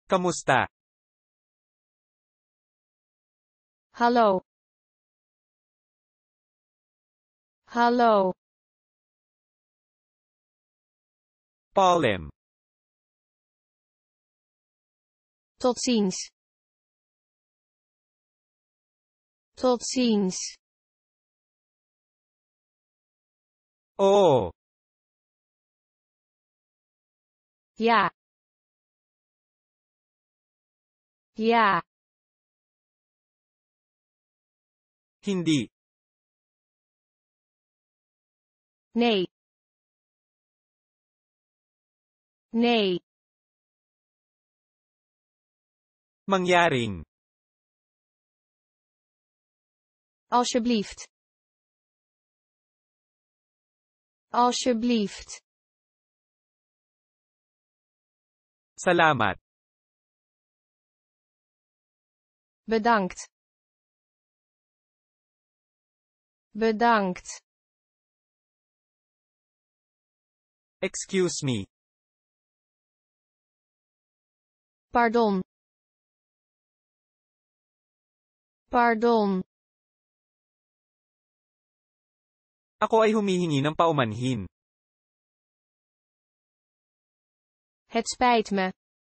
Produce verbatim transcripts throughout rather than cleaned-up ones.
Kamusta? Hallo. Hallo. Paalam. Tot ziens. Tot ziens. Oo. Ja. Ja. Hindi. Nee. Nee. Mangyaring. Alsjeblieft. Alsjeblieft. Salamat. Bedankt. Bedankt. Excuse me. Pardon. Pardon. Ako ay humihingi ng paumanhin. Het spijt me.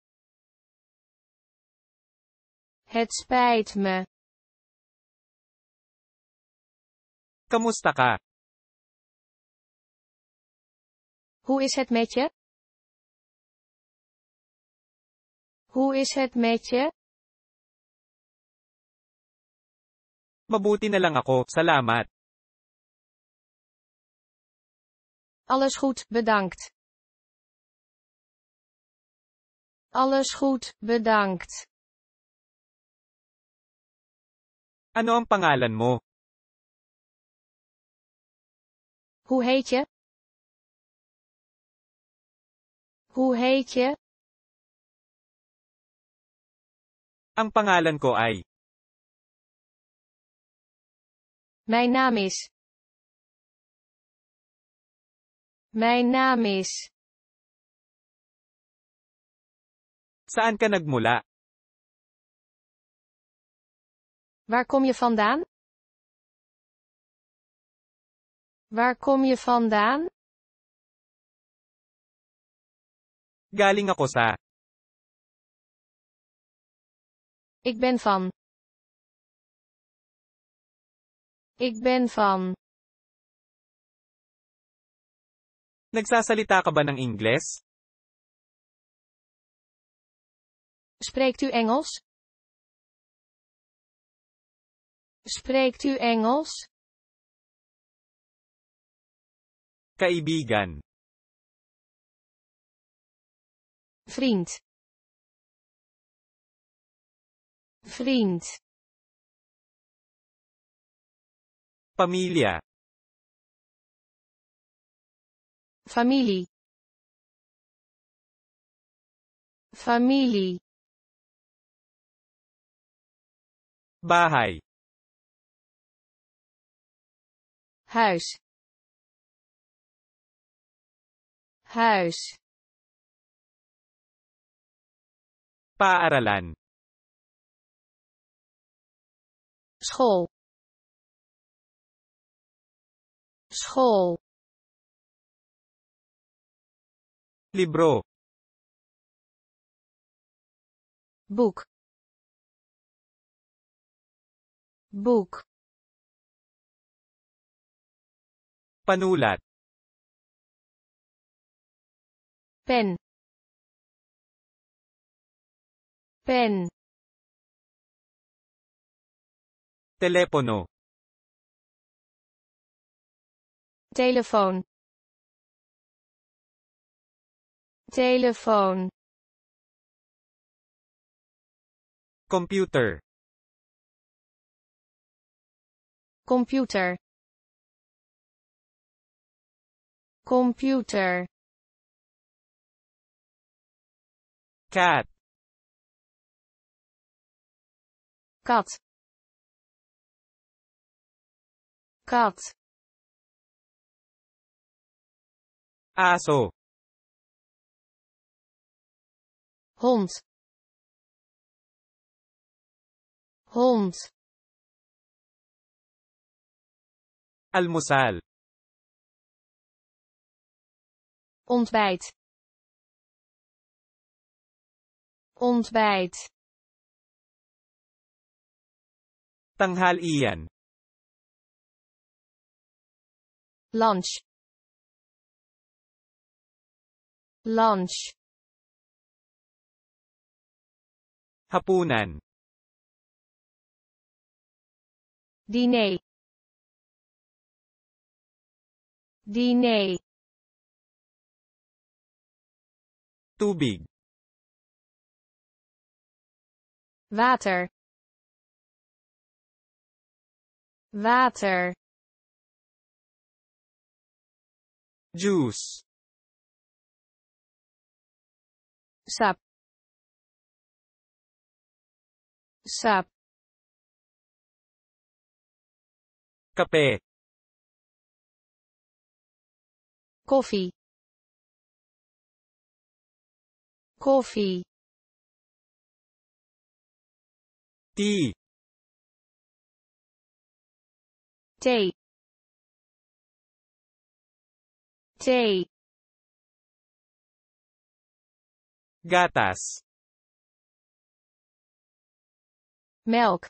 Het spijt me. Kamusta ka? Hoe is het met je? Hoe is het met je? Mabuti na lang ako, salamat. Alles goed, bedankt. Alles goed, bedankt. Ano ang pangalan mo? Hoe heet je? Hoe heet je? Ang pangalan ko ay. Mijn naam is. Mijn naam is. Saan ka nagmula? Waar kom je vandaan? Waar kom je vandaan? Galing ako sa. Ik ben van. Ik ben van. Nagsasalita ka ba ng Ingles? Spreekt u Engels? Spreekt u Engels? Kaibigan. Vriend. Vriend. Pamilya. Familie. Familie. Bahay. Huis. Huis. Paaralan. School. School. Libro. Boek. Boek. Panulat. Pen. Pen. Telepono. Telefoon. Telefoon. Computer. Computer. Computer. Cat. Kat. Kat. Aso. Hond. hond, almusal, ontbijt, ontbijt, tanghalian, lunch, lunch, hapunan, diner, diner, tubig, water, water, juice, sap, sap, kape, koffie, koffie, tea, thee, thee, gatas, melk,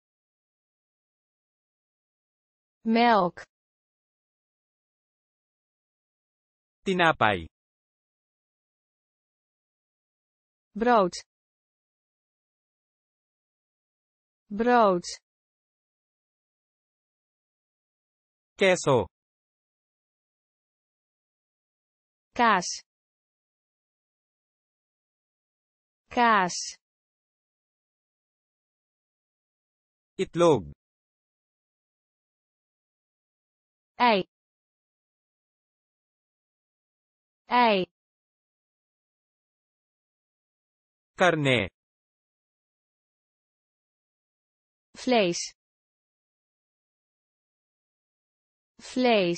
melk, tinapay, brood, brood, keso, kaas, kaas, itlog, ei, ei, karne, vlees, vlees,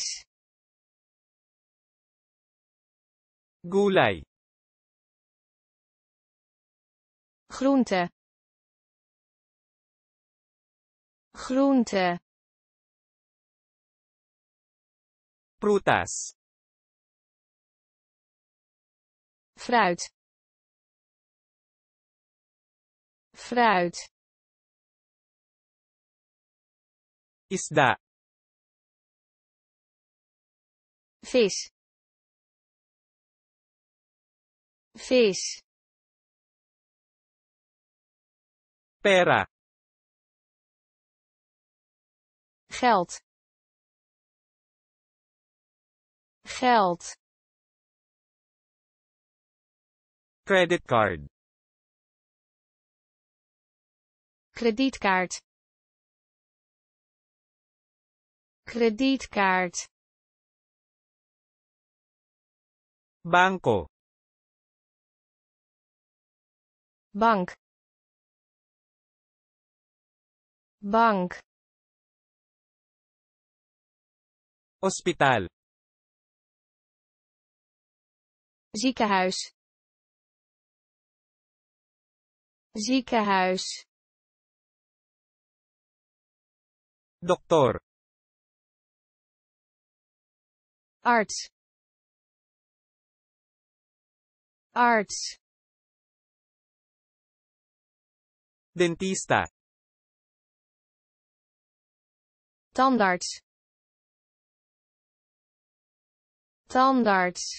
gulay, groente, groente, prutas, fruit, fruit, isda, vis, vis, pera, geld, geld, credit card, kredietkaart, kredietkaart, bangko, bank, bank, ospital, ziekenhuis, ziekenhuis, doktor, arts, arts, dentista, tandarts, tandarts,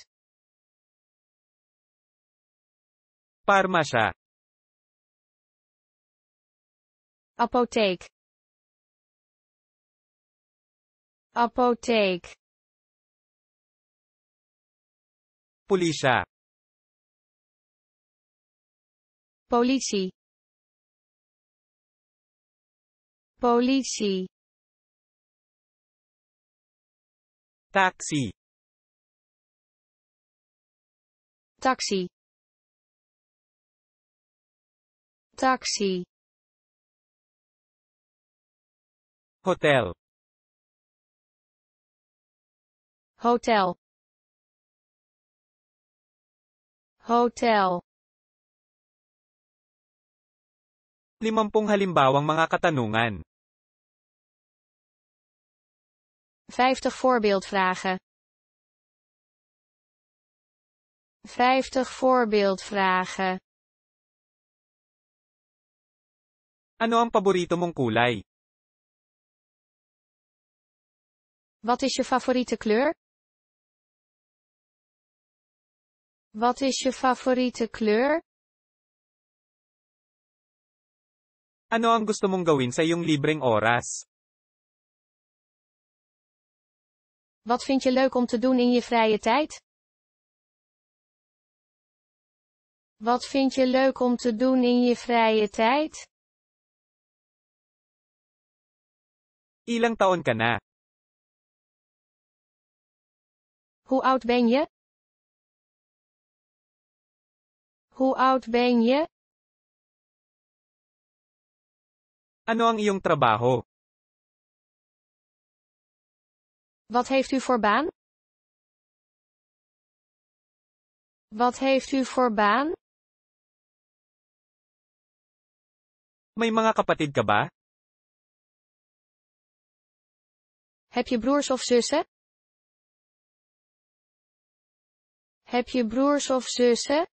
parmasya, apotheek, apotheek, pulisya, politie, politie, taxi, taxi, taxi, hotel, hotel, hotel, Limampung halimbawang mga katanungan. vijftig voorbeeldvragen. vijftig voorbeeldvragen. Ano ang paborito mong kulay? Wat is je favoriete kleur? Wat is je favoriete kleur? Ano ang gusto mong gawin sa iyong libreng oras? Wat vind je leuk om te doen in je vrije tijd? Wat vind je leuk om te doen in je vrije tijd? Ilang taon ka na? Hoe oud ben je? Hoe oud ben je? Ano ang iyong trabaho? Wat heeft u voor baan? Wat heeft u voor baan? May mga kapatid ka ba? Heb je broers of zussen? Heb je broers of zussen?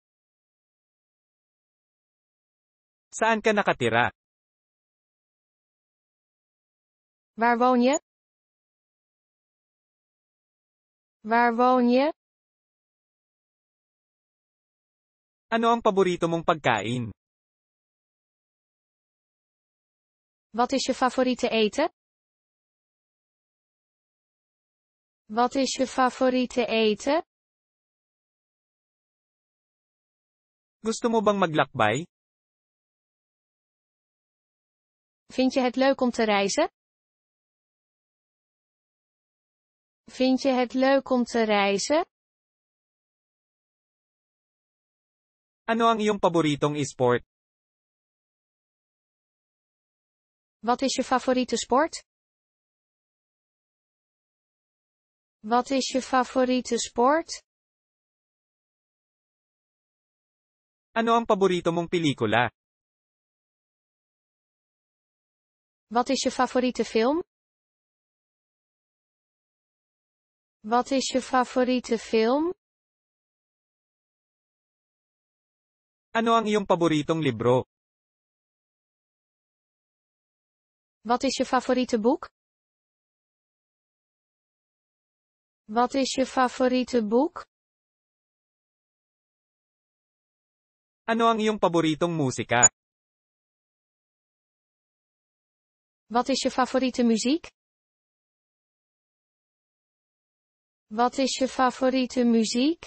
Saan ka nakatira? Waar woon je? Waar woon je? Ano ang paborito mong pagkain? Wat is je favoriete eten? Wat is je favoriete eten? Gusto mo bang maglakbay? Vind je het leuk om te reizen? Vind je het leuk om te reizen? Ano ang iyong paboritong e-sport? Wat is je favoriete sport? Wat is je favoriete sport? Ano ang paborito mong pelikula? Wat is je favoriete film? Wat is je favoriete film? Ano ang iyong paboritong libro? Wat is je favoriete boek? Wat is je favoriete boek? Ano ang iyong paboritong musika? Wat is je favoriete muziek? Wat is je favoriete muziek?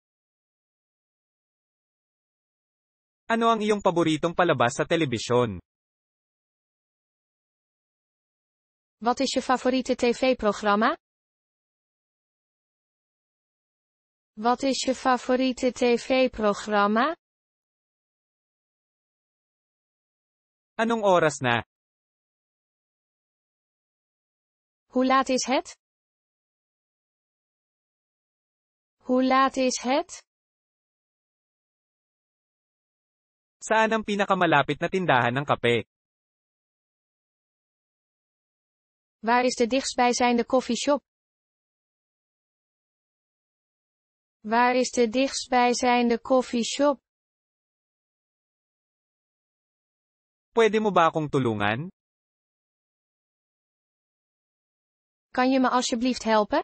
Ano ang iyong paboritong palabas sa telebisyon? Wat is je favoriete tv-programma? Wat is je favoriete tv-programma? Anong oras na? Hoe laat is het? Hoe laat is het? Saan ang pinakamalapit na tindahan ng kape? Waar is de dichtstbijzijnde koffieshop? Waar is de dichtstbijzijnde koffieshop? Pwede mo ba akong tulungan? Kan je me alsjeblieft helpen?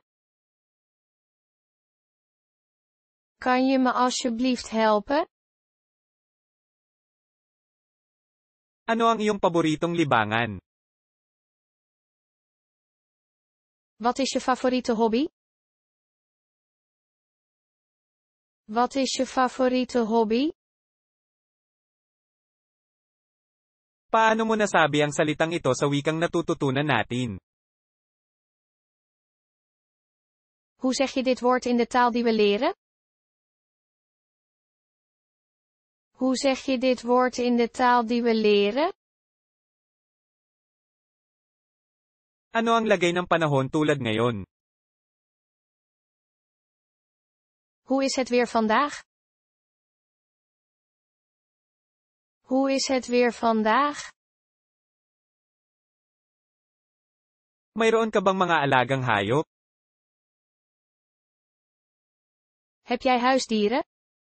Kan je me alsjeblieft helpen? Ano ang iyong paboritong libangan? Wat is je favoriete hobby? Wat is je favoriete hobby? Paano mo nasabi ang salitang ito sa wikang natututunan natin? Hoe zeg je dit woord in de taal die we leren? Hoe zeg je dit woord in de taal die we leren? Ano ang lagay ng panahon tulad ngayon? Hoe is het weer vandaag? Hoe is het weer vandaag? Mayroon ka bang mga alagang hayop? Heb jij huisdieren?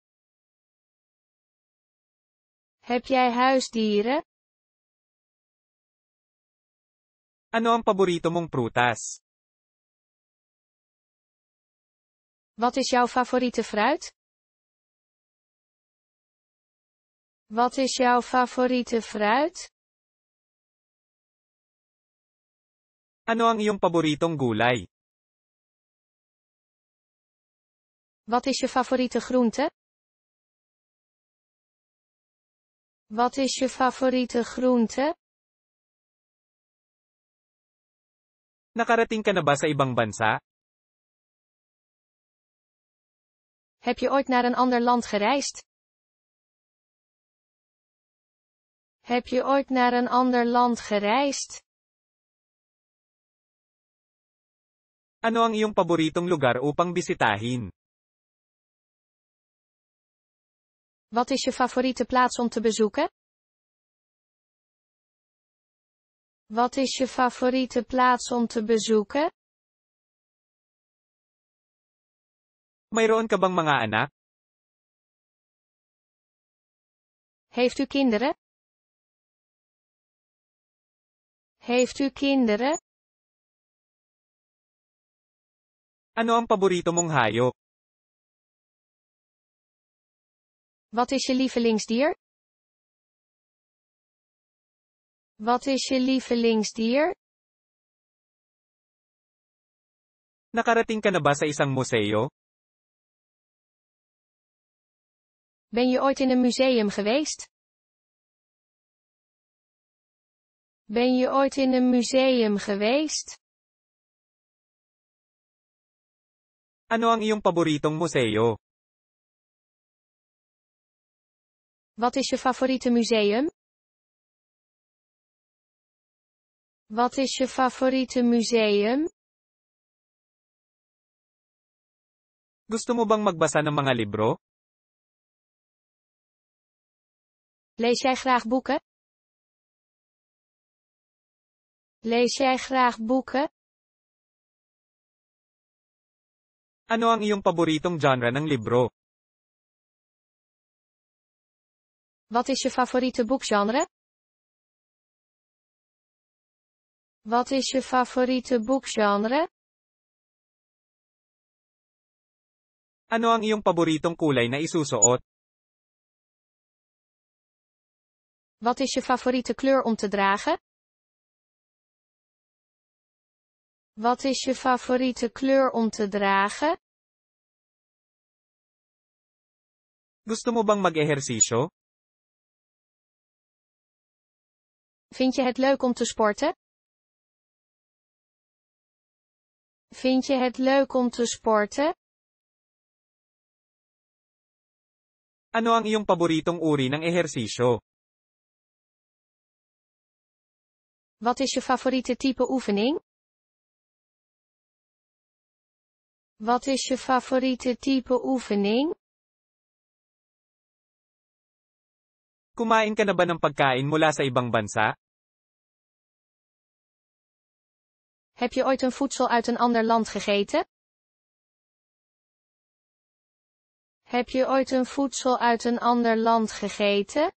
Heb jij huisdieren? Ano ang paborito mong prutas? Wat is jouw favoriete fruit? Wat is jouw favoriete fruit? Ano ang iyong paboritong gulay? Wat is je favoriete groente? Wat is je favoriete groente? Nakarating ka na ba sa ibang bansa? Heb je ooit naar een ander land gereisd? Heb je ooit naar een ander land gereisd? Ano ang iyong paboritong lugar upang bisitahin? Wat is je favoriete plaats om te bezoeken? Wat is je favoriete plaats om te bezoeken? Mayroon ka bang mga anak? Heeft u kinderen? Heeft u kinderen? Ano ang paborito mong hayop? Wat is je lievelingsdier? Wat is je lievelingsdier? Nakarating ka na ba sa isang museo? Ben je ooit in een museum geweest? Ben je ooit in een museum geweest? Ano ang iyong paboritong museo? Wat is je favoriete museum? Wat is je favoriete museum? Gusto mo bang magbasa ng mga libro? Lees jij graag boeken? Lees jij graag boeken? Ano ang iyong paboritong genre ng libro? Wat is je favoriete boekgenre? Wat is je favoriete boekgenre? Ano ang iyong paboritong kulay na isusuot? Wat is je favoriete kleur om te dragen? Wat is je favoriete kleur om te dragen? Gusto mo bang mag-ehersisyo? Vind je het leuk om te sporten? Vind je het leuk om te sporten? Ano ang iyong paboritong uri ng ehersisyo? Wat is je favoriete type oefening? Wat is je favoriete type oefening? Kumain ka na ba ng pagkain mula sa ibang bansa? Heb je ooit een voedsel uit een ander land gegeten? Heb je ooit een voedsel uit een ander land gegeten?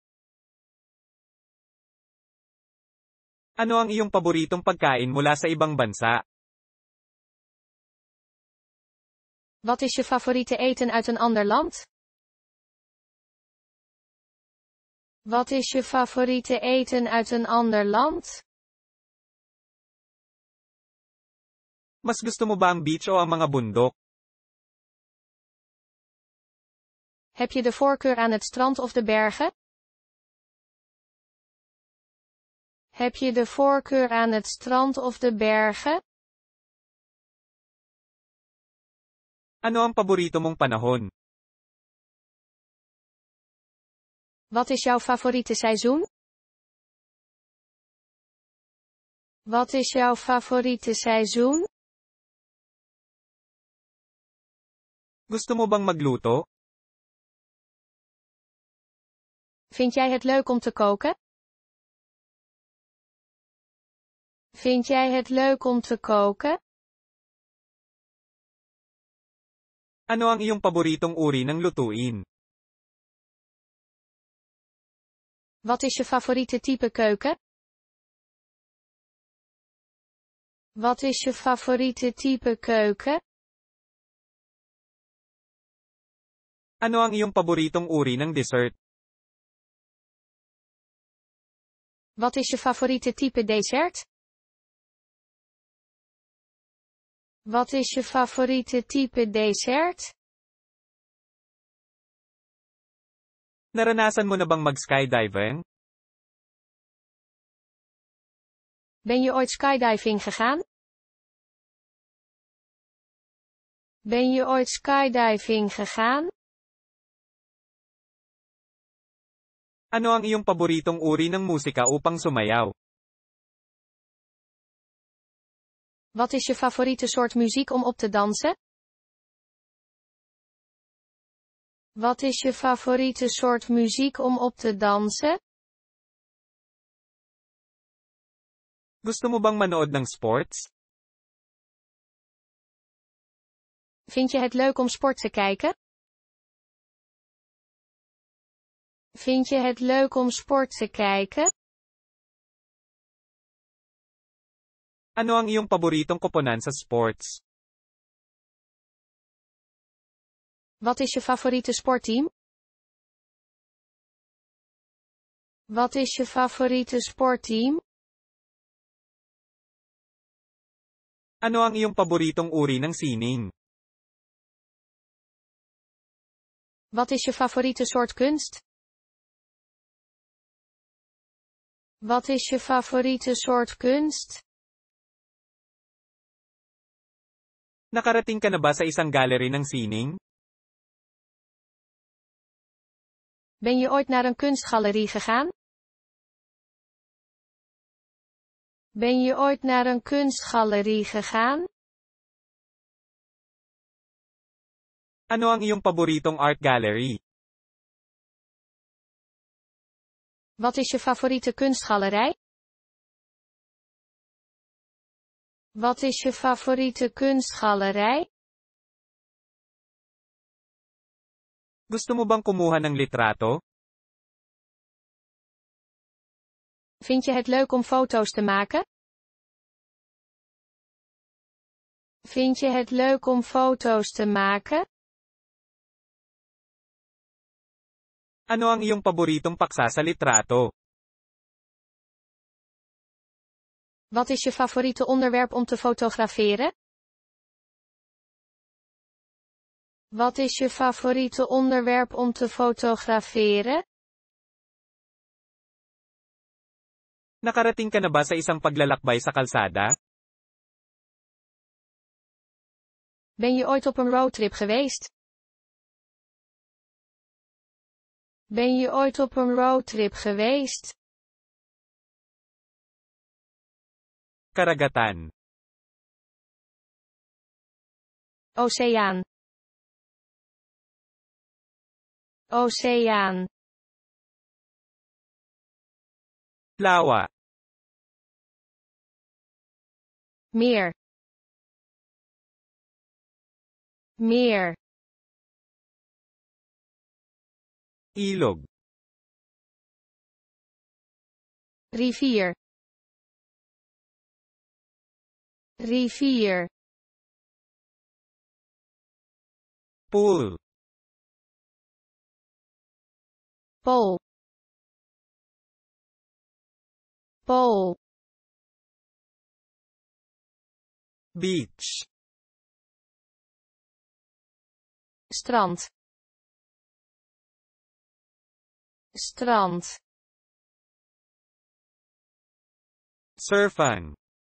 Ano ang iyong paboritong pagkain mula sa ibang bansa? Wat is je favoriete eten uit een ander land? Wat is je favoriete eten uit een ander land? Mas gusto mo ba ang beach o ang mga bundok? Heb je de voorkeur aan het strand of de bergen? Heb je de voorkeur aan het strand of de bergen? Ano ang paborito mong panahon? Wat is jouw favoriete seizoen? Wat is jouw favoriete seizoen? Gusto mo bang magluto? Vind jij het leuk om te koken? Vind jij het leuk om te koken? Ano ang iyong paboritong uri ng lutuin? Wat is je favoriete type keuken? Wat is je favoriete type keuken? Ano ang iyong paboritong uri ng dessert? Wat is je favoriete type dessert? Wat is je favoriete type dessert? Naranasan mo na bang mag-skydiving? Ben je ooit skydiving gegaan? Ben je ooit skydiving gegaan? Ano ang iyong paboritong uri ng musika upang sumayaw? Wat is je favoriete soort muziek om op te dansen? Wat is je favoriete soort muziek om op te dansen? Gusto mo bang manood ng sports? Vind je het leuk om sport te kijken? Vind je het leuk om sport te kijken? Ano ang iyong paboritong koponan sa sports? Wat is je favoriete sportteam? Wat is je favoriete sportteam? Ano ang iyong paboritong uri ng sining? Wat is je favoriete soort kunst? Wat is je favoriete soort kunst? Nakarating ka na ba sa isang gallery ng sining? Ben je ooit naar een kunstgalerie gegaan? Ben je ooit naar een kunstgalerie gegaan? Ano ang iyong paboritong art gallery? Wat is je favoriete kunstgalerij? Wat is je favoriete kunstgalerij? Gusto mo bang kumuha ng litrato? Vind je het leuk om foto's te maken? Vind je het leuk om foto's te maken? Ano ang iyong paboritong paksa sa litrato? Wat is je favoriete onderwerp om te fotograferen? Wat is je favoriete onderwerp om te fotograferen? Nakarating ka na ba sa isang paglalakbay sa kalsada? Ben je ooit op een roadtrip geweest? Ben je ooit op een roadtrip geweest? Karagatan. Oceaan. Oceaan. Lawa. Meer. Meer. Ilog. Rivier. Rivier. Pool. Pool. Pool. Beach. Strand. Strand. Surfen.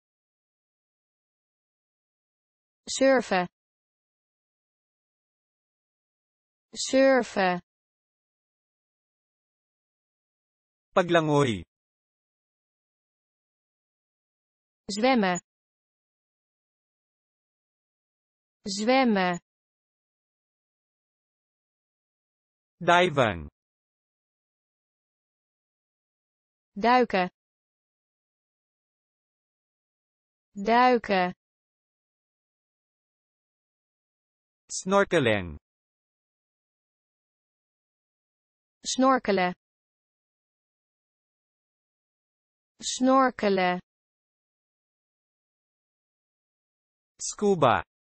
Surfen. Surfen. Paglangoy. Zwemmen. Zwemmen. Diving. duiken, duiken, Snorkeling. snorkelen, snorkelen, Scuba.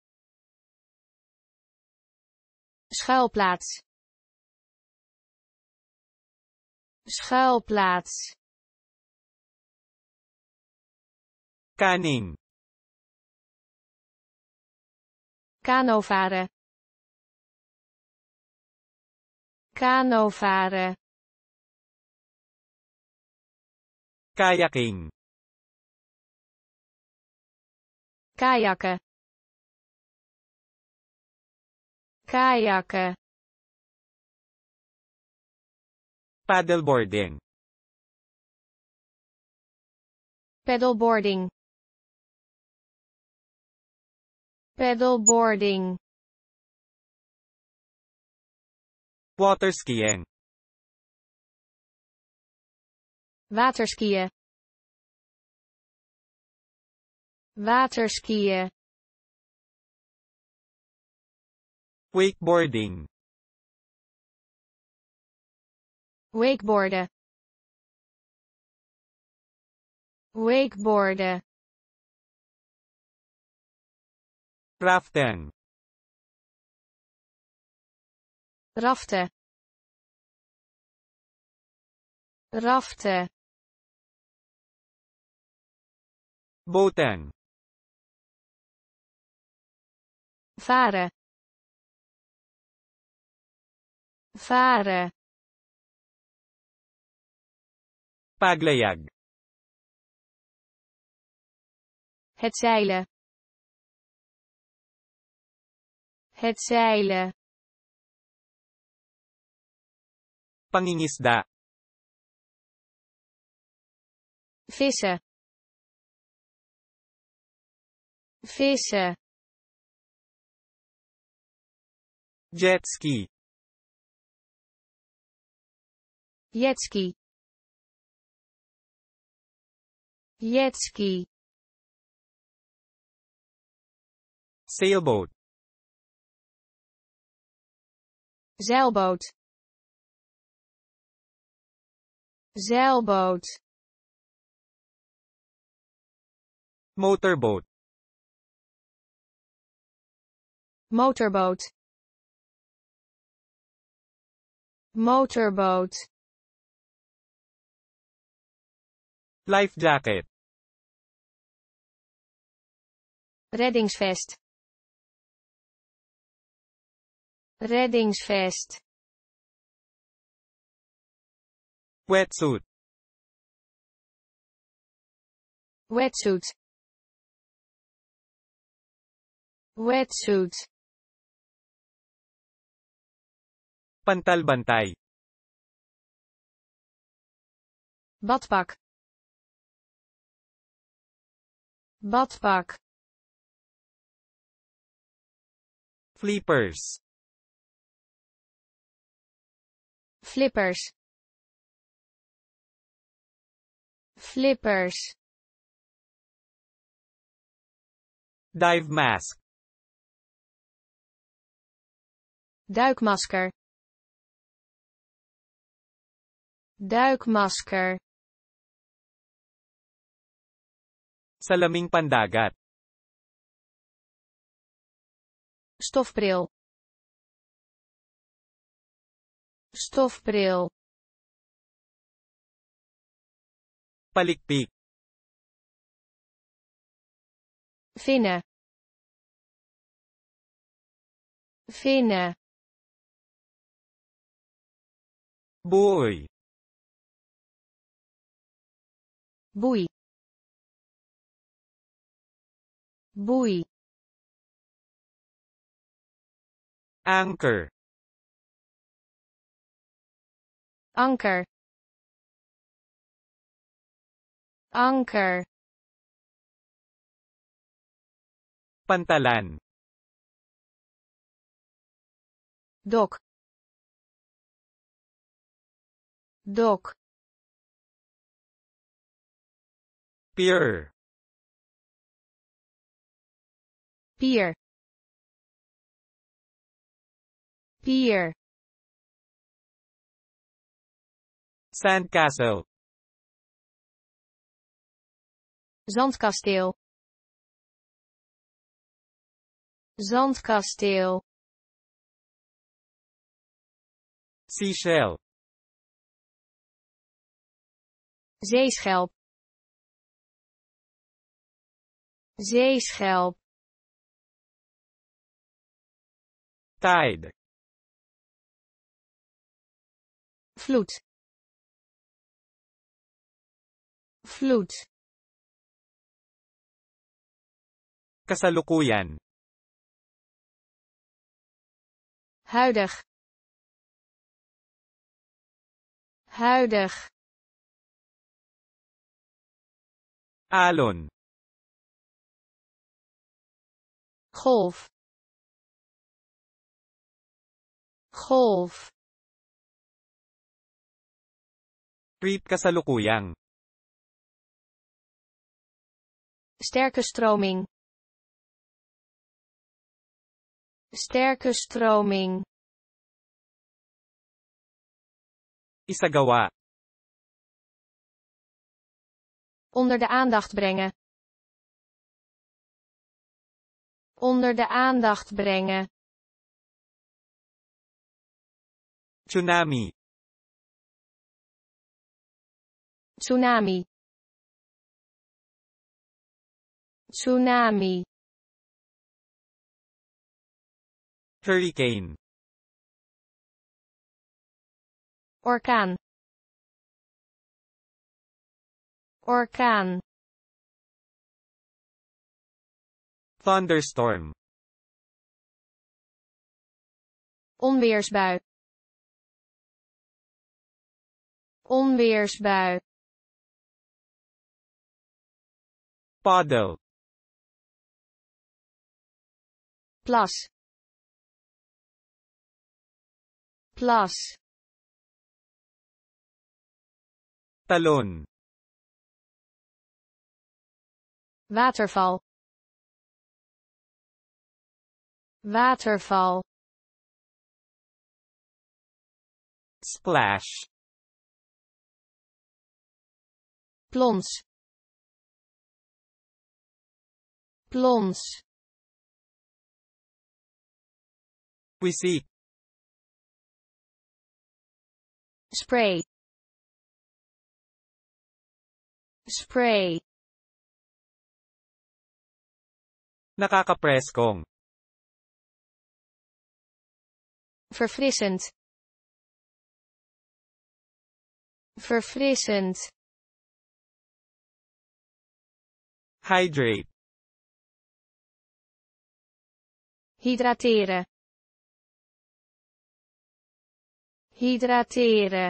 schuilplaats, schuilplaats, Kaning. kanovaren, kanovaren, Kayaking. kajakken, kajakken, Paddleboarding. paddleboarding, paddleboarding, Waterskiing. waterskiën, waterskiën, Wakeboarding. wakeboarden, wakeboarden, Rafting. raften, raften, Boating. varen, varen, Paglayag. het zeilen, het zeilen, Pangingisda. vissen, vissen, Jetski. jetski, jetski, Sailboat. zeilboot, zeilboot, Motorboat. motorboot, motorboot, Life jacket. reddingsvest, reddingsvest, Wetsuit. wetsuit, wetsuit, Pantalbantay. badpak, badpak, Flippers. flippers, flippers, Dive mask. duikmasker, duikmasker, Salaming pandagat. stofbril, stofbril, Palikpik. vinnen, vinnen, Buoy. boei, boei, Anchor. anker, anker, Pantalan. dok, dok, Pier. Pier. Pier. Sandcastle. Zandkasteel. Zandkasteel. Seashell. Zeeschelp. Zeeschelp. Tide. Vloed. Vloed. Kasalukuyan. Huidig. Huidig. Alon. Golf. Golf. Creep kasalukuyang. Sterke stroming. Sterke stroming. Isagawa. Onder de aandacht brengen. Onder de aandacht brengen. Tsunami. Tsunami. Tsunami. Hurricane. Orkaan. Orkaan. Thunderstorm. Onweersbui. Onweersbui. Puddle. Plas. Plas. Talon. Waterval. Waterval. Splash. Plons. Plons. Wisik. Spray. Spray. Nakakapreskong. Verfrissend. Verfrissend. Hydrate. Hydrateren. Hydrateren.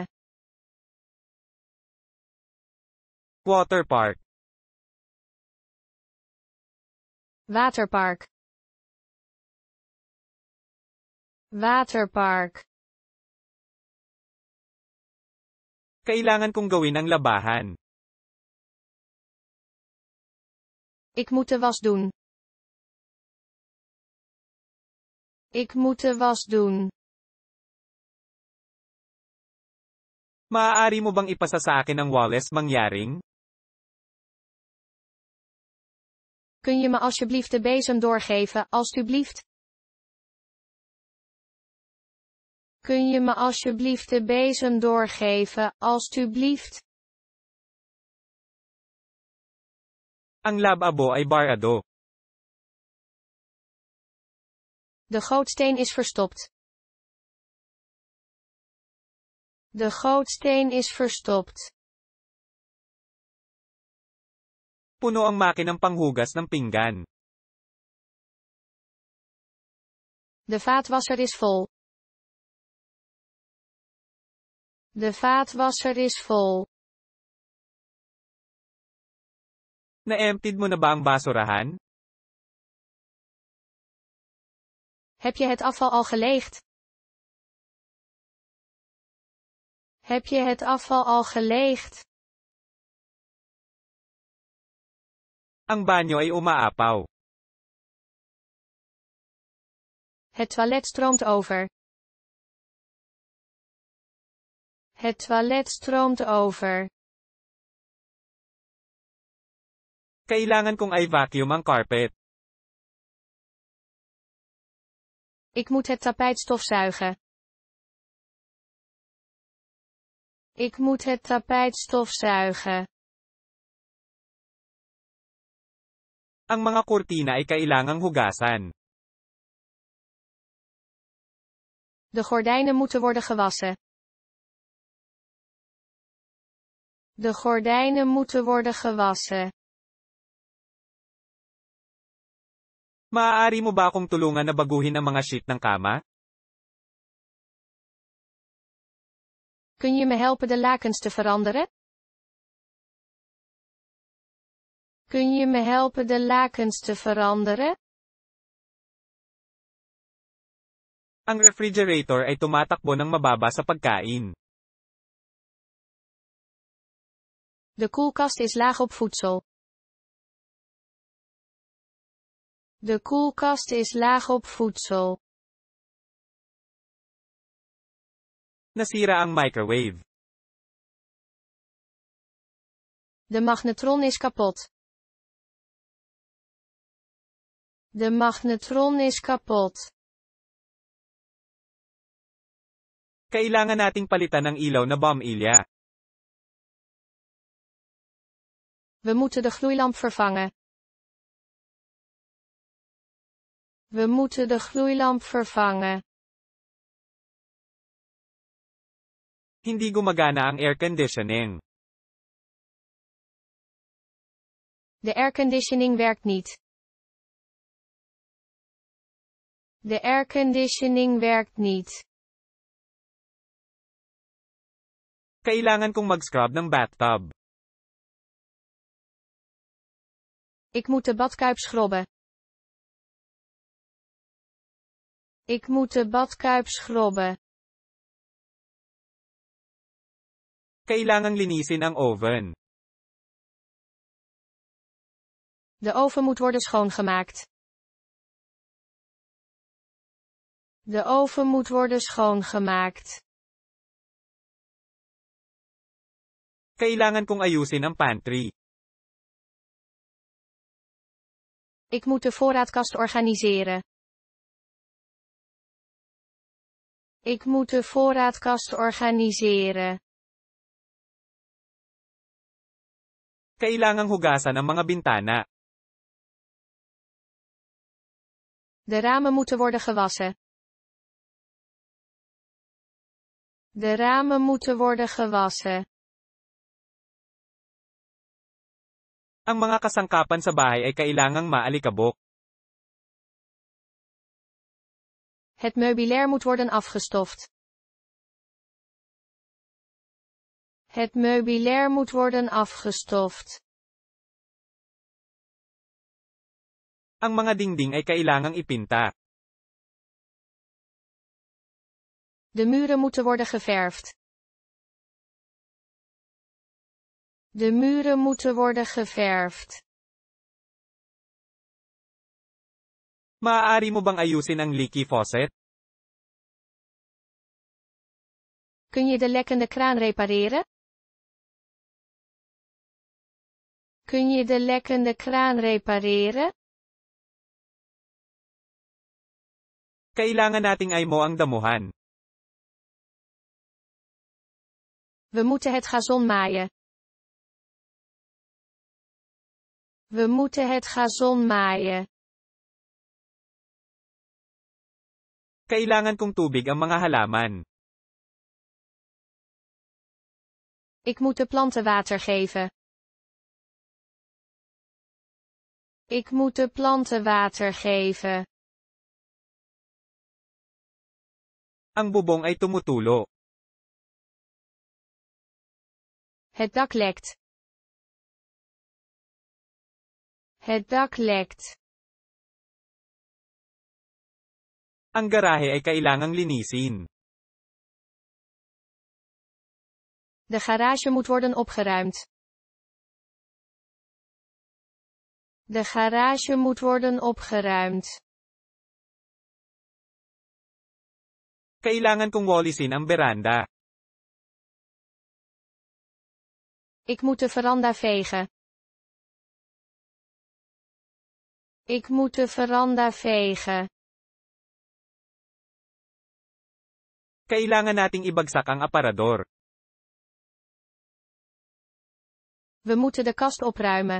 Waterpark. Waterpark. Waterpark. Kailangan kong gawin ang labahan. Ik moet de was doen. Ik moet de was doen. Maaari mo bang ipasa sa akin ang Wallace mangyaring? Kun je me alsjeblieft de bezem doorgeven, alstublieft? Kun je me alsjeblieft de bezem doorgeven, alstublieft? Ang lab-abo ay barado. De gootsteen is verstopt. De gootsteen is verstopt. Puno ang makinang panghugas ng pinggan. De vaatwasser is vol. De vaatwasser is vol. Na-emptied mo na ba ang basurahan? Heb je het afval al geleegd? Heb je het afval al geleegd? Ang banyo ay umaapaw. Het toilet stroomt over. Het toilet stroomt over. Kailangan kong i-vacuum ang carpet. Ik moet het tapijt stofzuigen. Ik moet het tapijt stofzuigen. Ang mga kurtina ay kailangang hugasan. De gordijnen moeten worden gewassen. De gordijnen moeten worden gewassen. Maaari mo ba akong tulungan na baguhin ang mga sheet ng kama? Kun je me helpen de lakens te veranderen? Kun je me helpen de lakens te veranderen? Ang refrigerator ay tumatakbo ng mababa sa pagkain. De koelkast is laag op voedsel. De koelkast is laag op voedsel. Nasira ang microwave. De magnetron is kapot. De magnetron is kapot. Kailangan nating palitan ang ilaw na bombilya. We moeten de gloeilamp vervangen. We moeten de gloeilamp vervangen. Hindi gumagana ang air conditioning. De airconditioning werkt niet. De airconditioning werkt niet. Kailangan kong mag-scrub ng bathtub. Ik moet de badkuip schrobben. Ik moet de badkuip schrobben. Kailangang linisin ang oven. De oven moet worden schoongemaakt. De oven moet worden schoongemaakt. Kailangan kong ayusin ang pantry. Ik moet de voorraadkast organiseren. Ik moet de voorraadkast organiseren. Kailangang hugasan ang mga bintana. De ramen moeten worden gewassen. De ramen moeten worden gewassen. Ang mga kasangkapan sa bahay ay kailangang maalikabok. Het meubilair moet worden afgestoft. Het meubilair moet worden afgestoft. Ang mga dingding ay kailangang ipinta. De muren moeten worden geverfd. De muren moeten worden geverfd. Maaari mo bang ayusin ang leaky faucet? Kun je de lekkende kraan repareren? Kun je de lekkende kraan repareren? Kailangan nating aymo ang damuhan. We moeten het gazon maaien. We moeten het gazon maaien. Kailangan kong tubig ang mga halaman. Ik moet de planten water geven. Ik moet de planten water geven. Ang bubong ay tumutulo. Het dak lekt. Het dak lekt. Ang garahe ay kailangang linisin. De garage moet worden opgeruimd. De garage moet worden opgeruimd. Kailangan kong walisin ang beranda. Ik moet de veranda vegen. Ik moet de veranda vegen. Kailangan nating ibagsak ang aparador. We moeten de kast opruimen.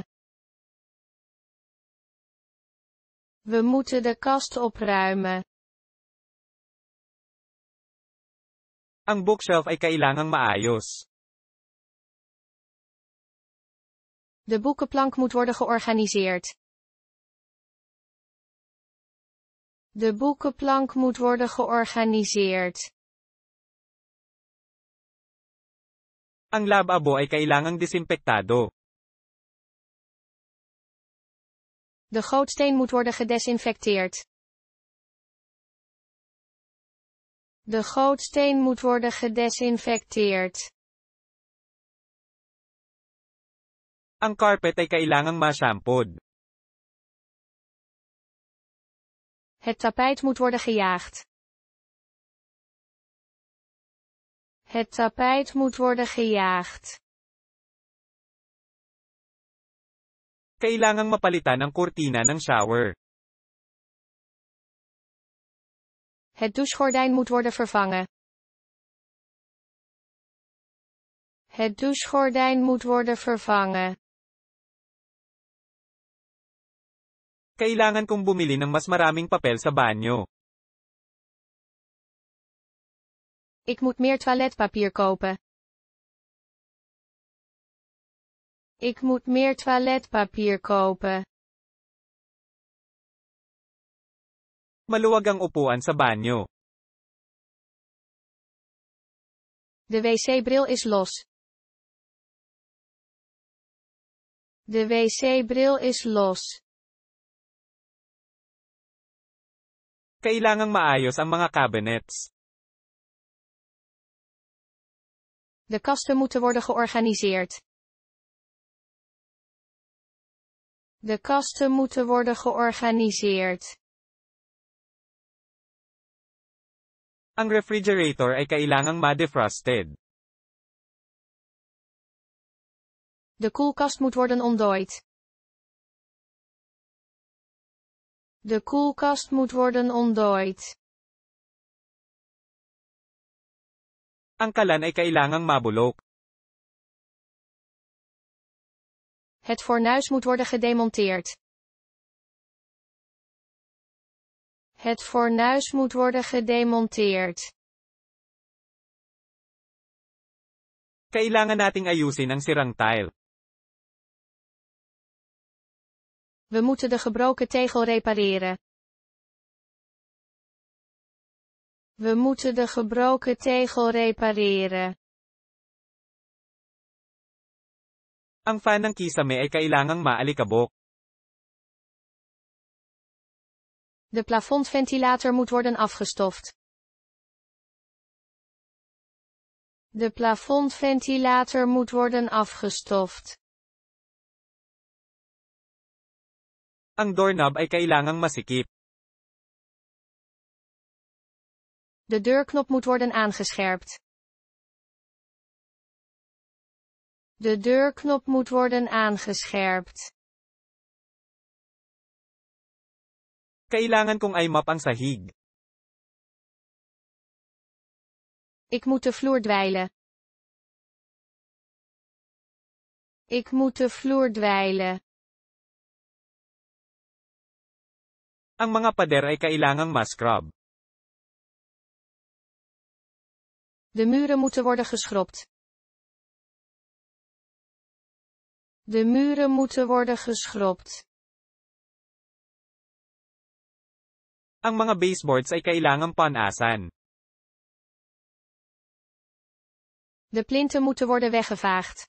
We moeten de kast opruimen. Ang bookshelf ay kailangang maayos. De boekenplank moet worden georganiseerd. De boekenplank moet worden georganiseerd. Ang lababo ay kailangang desinfektado. De gootsteen moet worden gedesinfecteerd. De gootsteen moet worden gedesinfecteerd. Ang carpet ay kailangang ma-shampooed. Het tapijt moet worden gejaagd. Het tapijt moet worden gejaagd. Kailangang mapalitan ang kurtina ng shower. Het douchegordijn moet worden vervangen. Het douchegordijn moet worden vervangen. Kailangan kong bumili ng mas maraming papel sa banyo. Ik moet meer toiletpapier kopen. Ik moet meer toiletpapier kopen. Maluwag ang upuan sa banyo. De wc-bril is los. De wc-bril is los. Kailangang maayos ang mga cabinets. De kasten moeten worden georganiseerd. De kasten moeten worden georganiseerd. Ang refrigerator ay kailangang ma-defrosted. De koelkast moet worden ontdooid. De koelkast moet worden ontdooid. Ang kalan ay kailangang mabulok. Het fornuis moet worden gedemonteerd. Het fornuis moet worden gedemonteerd. Kailangan nating ayusin ang sirang tile. We moeten de gebroken tegel repareren. We moeten de gebroken tegel repareren. Ang fan ng kisame ay kailangang maalikabok. De plafondventilator moet worden afgestoft. De plafondventilator moet worden afgestoft. Ang doorknob ay kailangang masikip. De deurknop moet worden aangescherpt. De deurknop moet worden aangescherpt. Kailangan kong i-mop ang sahig. Ik moet de vloer dweilen. Ik moet de vloer dweilen. Ang mga pader ay kailangang ma-scrub. De muren moeten worden geschrobt. De muren moeten worden geschrobt. Ang mga baseboards ay kailangang punasan. De plinten moeten worden weggevaagd.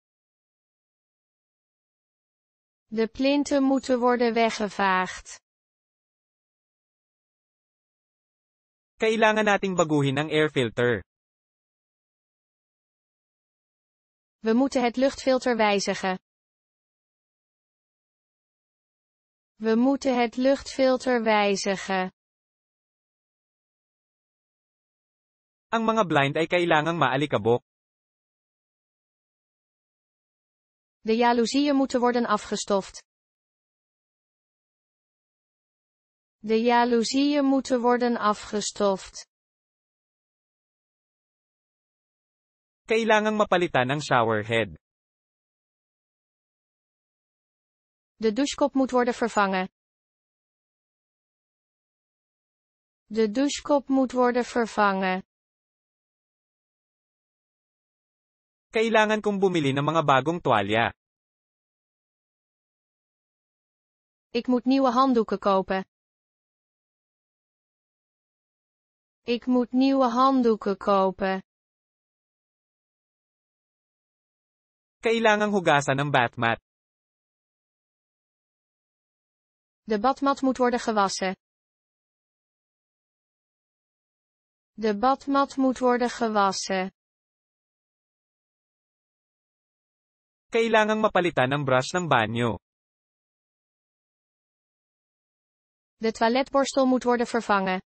De plinten moeten worden weggevaagd. Kailangan nating baguhin ang air filter. We moeten het luchtfilter wijzigen. We moeten het luchtfilter wijzigen. Ang mga blind ay kailangang maalikabok. De jaloezieën moeten worden afgestoft. De jaloezieën moeten worden afgestoft. Kailangang mapalitan ang shower head. De douchekop moet worden vervangen. De douchekop moet worden vervangen. Kailangan kong bumili ng mga bagong tuwalya. Ik moet nieuwe handdoeken kopen. Ik moet nieuwe handdoeken kopen. Kailangang hugasan ang bathmat. De badmat moet worden gewassen. De badmat moet worden gewassen. Kailangang mapalitan ang brush ng banyo. De toiletborstel moet worden vervangen.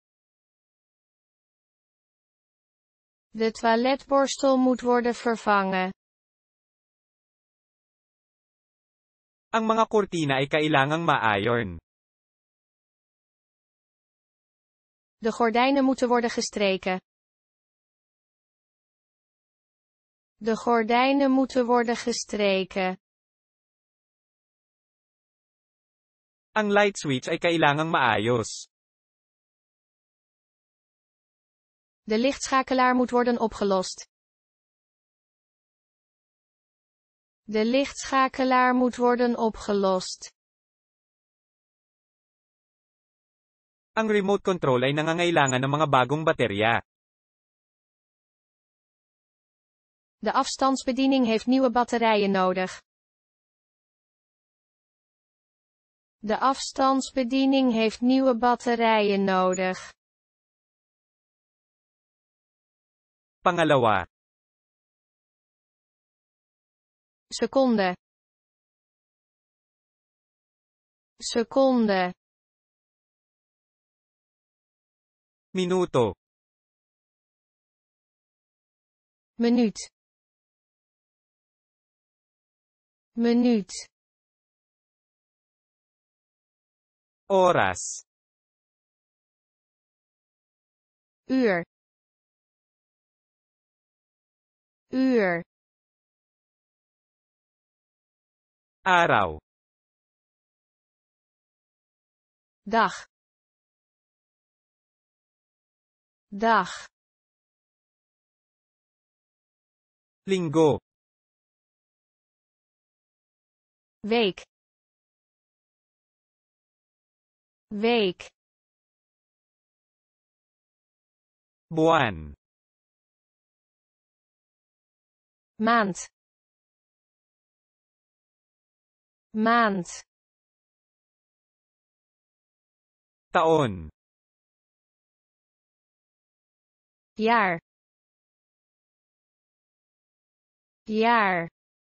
De toiletborstel moet worden vervangen. Ang mga kurtina ay kailangang ma-iron. De gordijnen moeten worden gestreken. De gordijnen moeten worden gestreken. Ang light switch ay kailangang maayos. De lichtschakelaar moet worden opgelost. De lichtschakelaar moet worden opgelost. Ang remote control ay nangangailangan ng mga bagong baterya. De afstandsbediening heeft nieuwe batterijen nodig. De afstandsbediening heeft nieuwe batterijen nodig. Pangalawa. Seconde. Seconde. Minuto. Minuut. Minuut. Oras. Uur. Uur. Araw. Dag. Dag. Linggo. Week. Week. Buwan. Maand. Maand. Taon. Jaar. Jaar.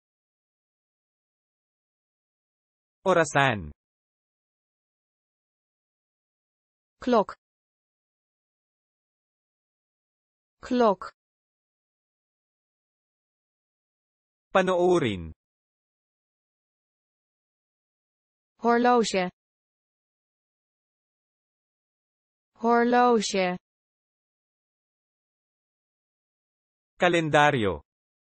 Orasan. Klok. Klok. Panoorin. Horloge. Horloge. Kalendaryo.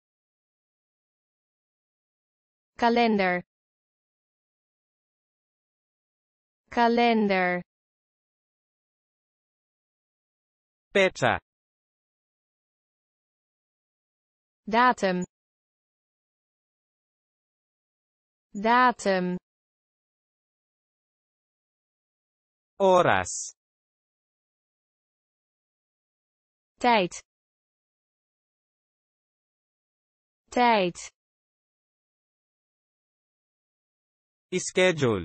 Kalender. Kalender. Petsa. Datum. Datum. Oras. Tijd. Tijd. Schedule.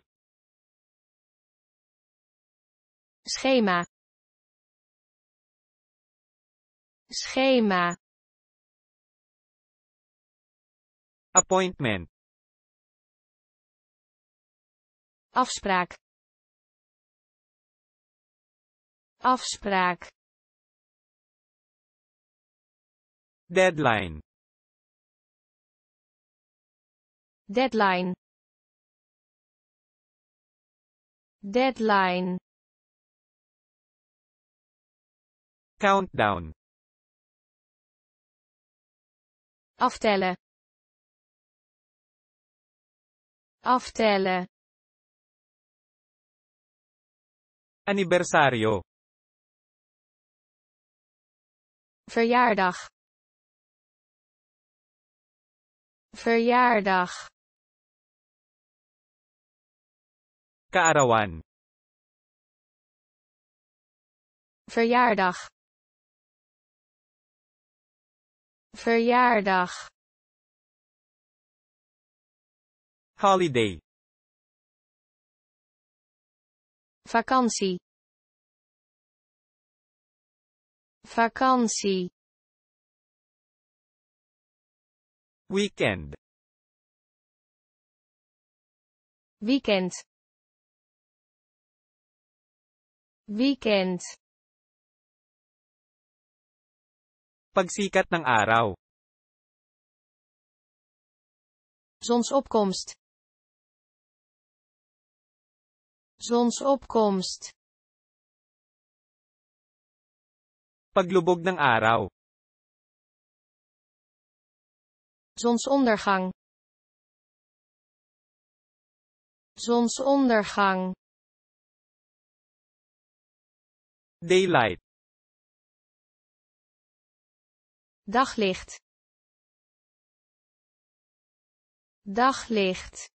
Schema. Schema. Appointment. Afspraak. Afspraak. Deadline. Deadline. Deadline. Countdown. Aftellen. Aftellen. Anibersaryo. Verjaardag. Verjaardag. Kaarawan. Verjaardag. Verjaardag. Holiday. Vakantie. Vakantie. Weekend. Weekend. Weekend. Pagsikat ng araw. Zonsopkomst. Zonsopkomst. Paglubog ng araw. Zonsondergang. Zonsondergang. Daylight. Daglicht. Daglicht.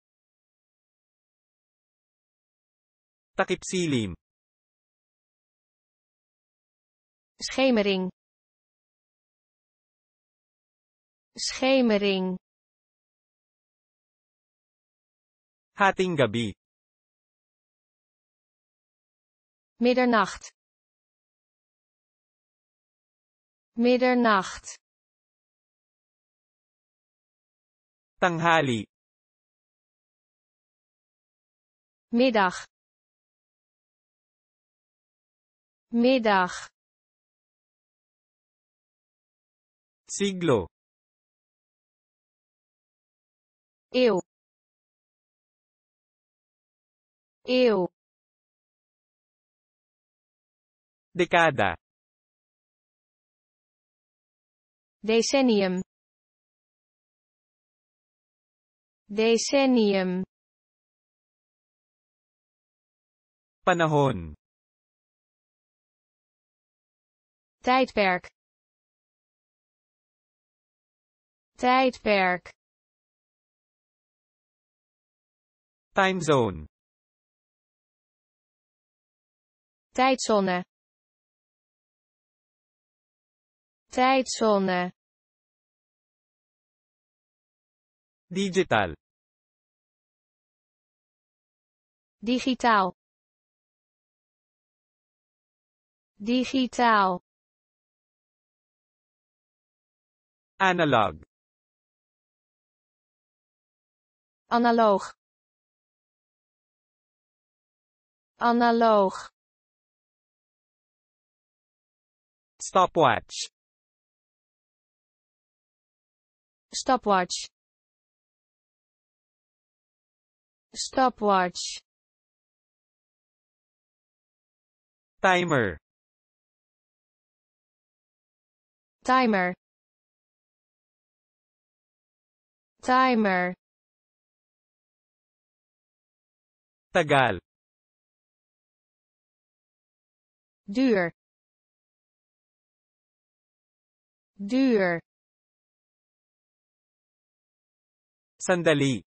Takipsilim. Schemering. Schemering. Hating gabi. Middernacht. Middernacht. Tanghali. Middag. Middag. Siglo. Eeuw. Eeuw. Dekada. Decennium. Decennium. Panahon. Tijdperk. Tijdperk. Time zone. Tijdzone. Tijdzone. Digital. Digitaal. Digitaal. Analog. Analoog. Analoog. Stopwatch. Stopwatch. Stopwatch. Timer. Timer. Timer. Tagal. Duur. Duur. Sandali.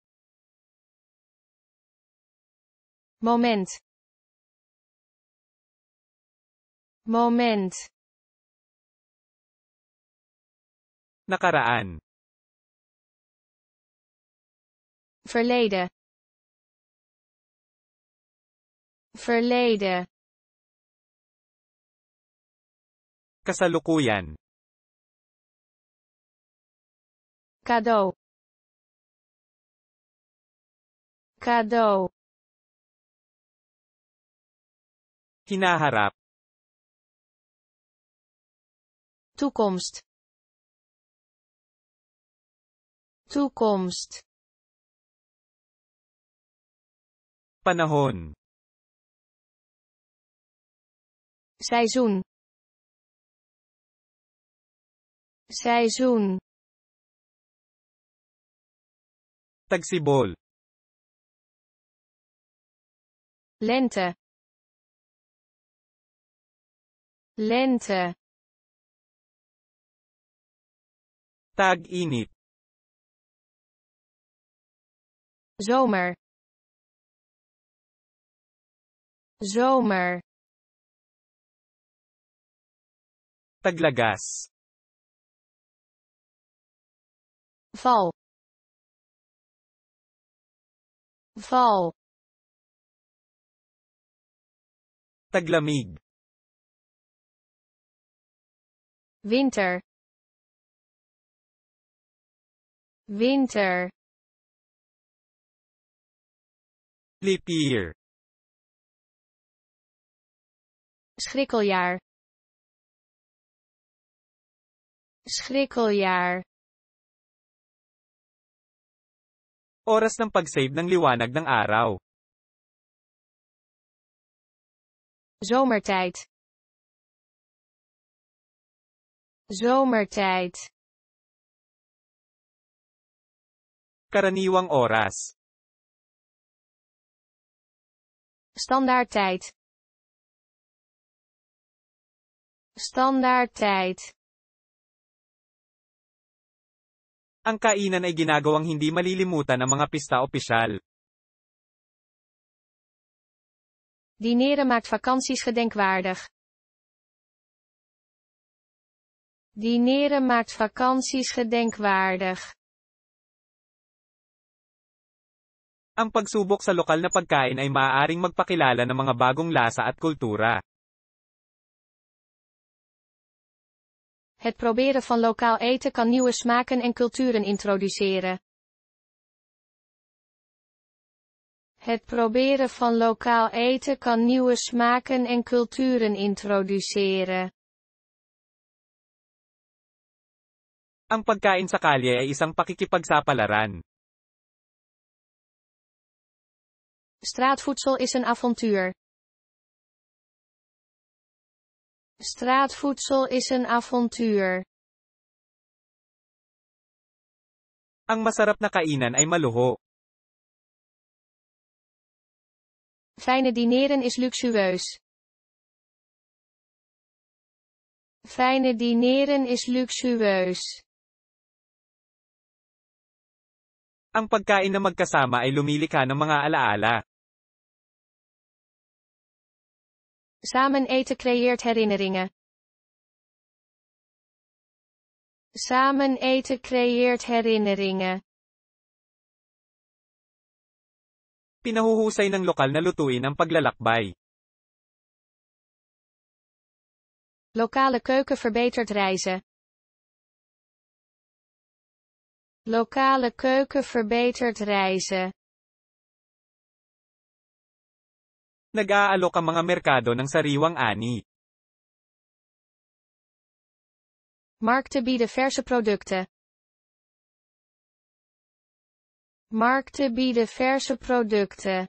Moment. Moment. Nakaraan. Verleden. Verleden. Kasalukuyan. Cadeau. Cadeau. Hinaharap. Toekomst. Toekomst. Panahon. Seizoen. Seizoen. Tagsibol. Lente. Lente. Tag-init. Zomer. Zomer. Taglagas. Val. Val. Taglamig. Winter. Winter. Leap year. Schrikkeljaar. Schrikkeljaar. Oras ng pag-save ng liwanag ng araw. Zomertijd. Zomertijd. Karaniwang oras. Standaardtijd. Standaardtijd. Ang kainan ay ginagawang hindi malilimutan ng mga pista opisyal. Dineren maakt vakanties gedenkwaardig. Dineren maakt vakanties gedenkwaardig. Ang pagsubok sa lokal na pagkain ay maaaring magpakilala ng mga bagong lasa at kultura. Het proberen van lokaal eten kan nieuwe smaken en culturen introduceren. Het proberen van lokaal eten kan nieuwe smaken en culturen introduceren. Ang pagkain sa kalye ay isang pakikipagsapalaran. Straatvoedsel is een avontuur. Straatvoedsel is een avontuur. Ang masarap na kainan ay maluho. Fijne dineren is luxueus. Fijne dineren is luxueus. Ang pagkain na magkasama ay lumilikha ng mga alaala. Samen eten creëert herinneringen. Samen eten creëert herinneringen. Pinahuhusay ng lokal na lutuin ang paglalakbay. Lokale keuken verbetert reizen. Lokale keuken verbetert reizen. Nag-aalok ang mga merkado ng sariwang ani. Markten bieden verse producten. Markten bieden verse producten.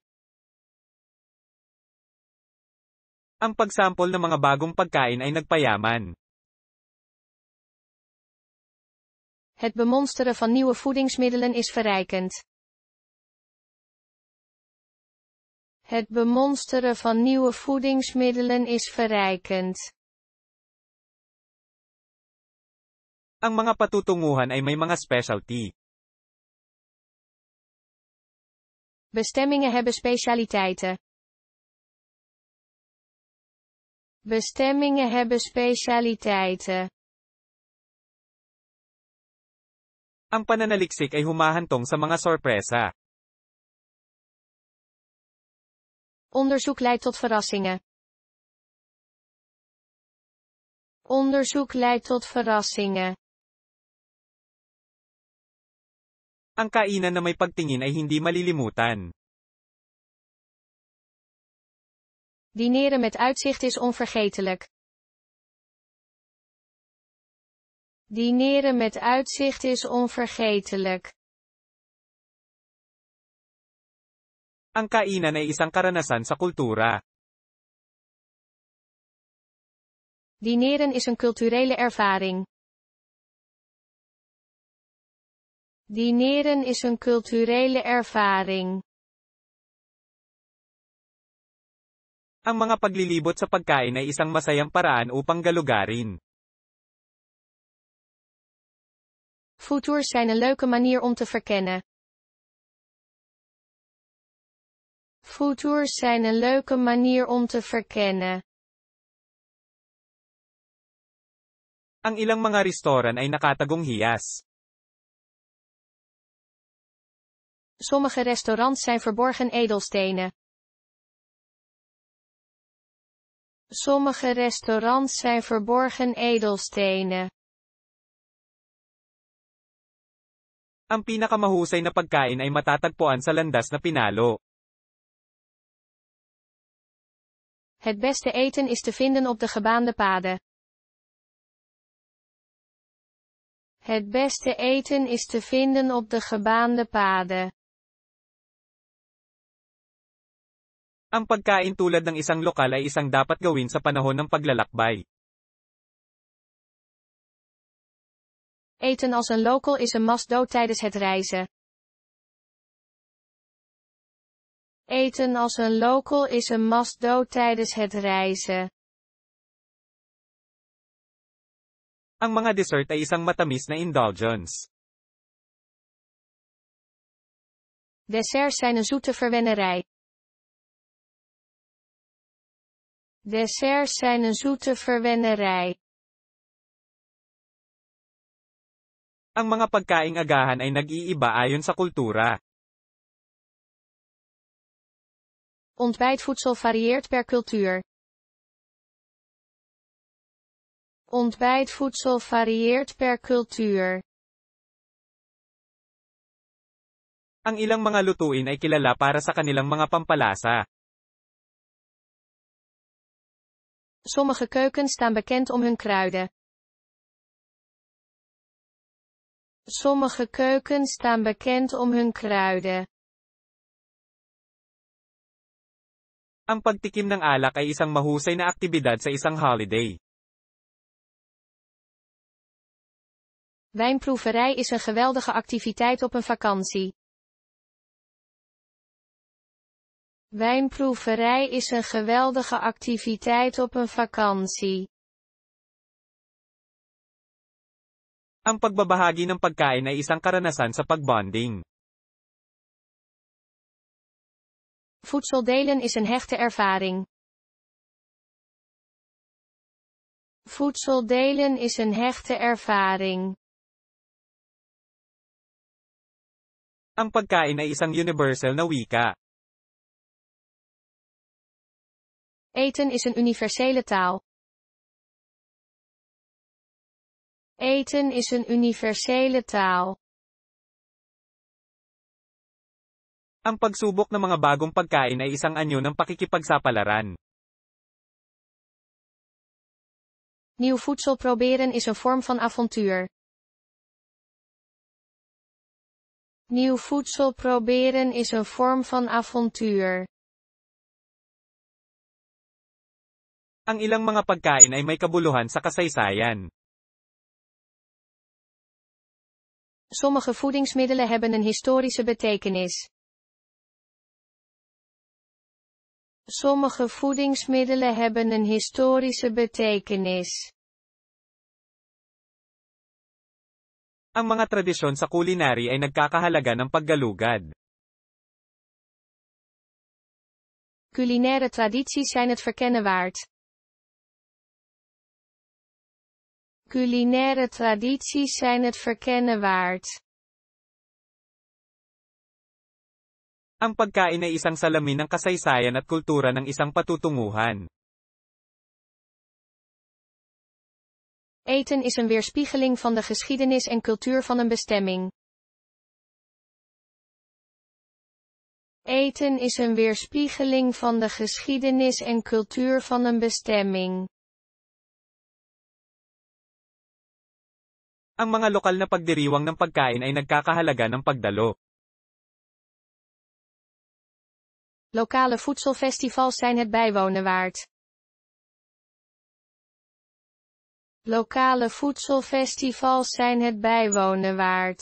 Ang pagsampol ng mga bagong pagkain ay nagpayaman. Het bemonsteren van nieuwe voedingsmiddelen is verrijkend. Het bemonsteren van nieuwe voedingsmiddelen is verrijkend. Ang mga patutunguhan ay may mga specialty. Bestemmingen hebben specialiteiten. Bestemmingen hebben specialiteiten. Ang pananaliksik ay humahantong sa mga sorpresa. Onderzoek leidt tot verrassingen. Onderzoek leidt tot verrassingen. Ang kainan na may pagtingin ay hindi malilimutan. Dineren met uitzicht is onvergetelijk. Dineren met uitzicht is onvergetelijk. Ang kainan ay isang karanasan sa kultura. Dineren is een culturele ervaring. Dineren is een culturele ervaring. Ang mga paglilibot sa pagkain ay isang masayang paraan upang galugarin. Foodtours zijn een leuke manier om te verkennen. Foodtours zijn een leuke manier om te verkennen. Ang ilang mga restoran ay nakatagong hiyas. Sommige restaurants zijn verborgen edelstenen. Sommige restaurants zijn verborgen edelstenen. Ang pinakamahusay na pagkain ay matatagpuan sa landas na pinalo. Het beste eten is te vinden op de gebaande paden. Het beste eten is te vinden op de gebaande paden. Ang pagkain tulad ng isang lokal ay isang dapat gawin sa panahon ng paglalakbay. Eten als een local is een must-do tijdens het reizen. Eten als een local is een must-do tijdens het reizen. Ang mga dessert ay isang matamis na indulgence. Desserts zijn een zoete verwennerij. Desserts zijn een zoete verwennerij. Ang mga pagkaing agahan ay nag-iiba ayon sa kultura. Ontbijtvoedsel varieert per cultuur. Ontbijtvoedsel varieert per cultuur. Ang ilang mga lutuin ay kilala para sa kanilang mga pampalasa. Sommige keukens staan bekend om hun kruiden. Sommige keukens staan bekend om hun kruiden. Ang pagtikim ng alak ay isang mahusay na aktibidad sa isang holiday. Wijnproeverij is een geweldige activiteit op een vakantie. Wijnproeverij is een geweldige activiteit op een vakantie. Ang pagbabahagi ng pagkain ay isang karanasan sa pagbonding. Voedsel delen is een hechte ervaring. Voedsel delen is een hechte ervaring. Ang pagkain ay isang universal na wika. Eten is een universele taal. Eten is een universele taal. Ang pagsubok ng mga bagong pagkain ay isang anyo ng pakikipagsapalaran. Nieuw voedsel proberen is een vorm van avontuur. Nieuw voedsel proberen is een vorm van avontuur. Ang ilang mga pagkain ay may kabuluhan sa kasaysayan. Sommige voedingsmiddelen hebben een historische betekenis. Sommige voedingsmiddelen hebben een historische betekenis. Ang mga tradisyon sa culinary ay nagkakahalaga ng paggalugad. Culinaire tradities zijn het verkennen waard. Culinaire tradities zijn het verkennen waard. Ang pagkain ay isang salamin ng kasaysayan at kultura ng isang patutunguhan. Eten is een weerspiegeling van de geschiedenis en cultuur van een bestemming. Eten is een weerspiegeling van de geschiedenis en cultuur van een bestemming. Ang mga lokal na pagdiriwang ng pagkain ay nagkakahalaga ng pagdalo. Lokale voedselfestivals zijn het bijwonen waard. Lokale voedselfestivals zijn het bijwonen waard.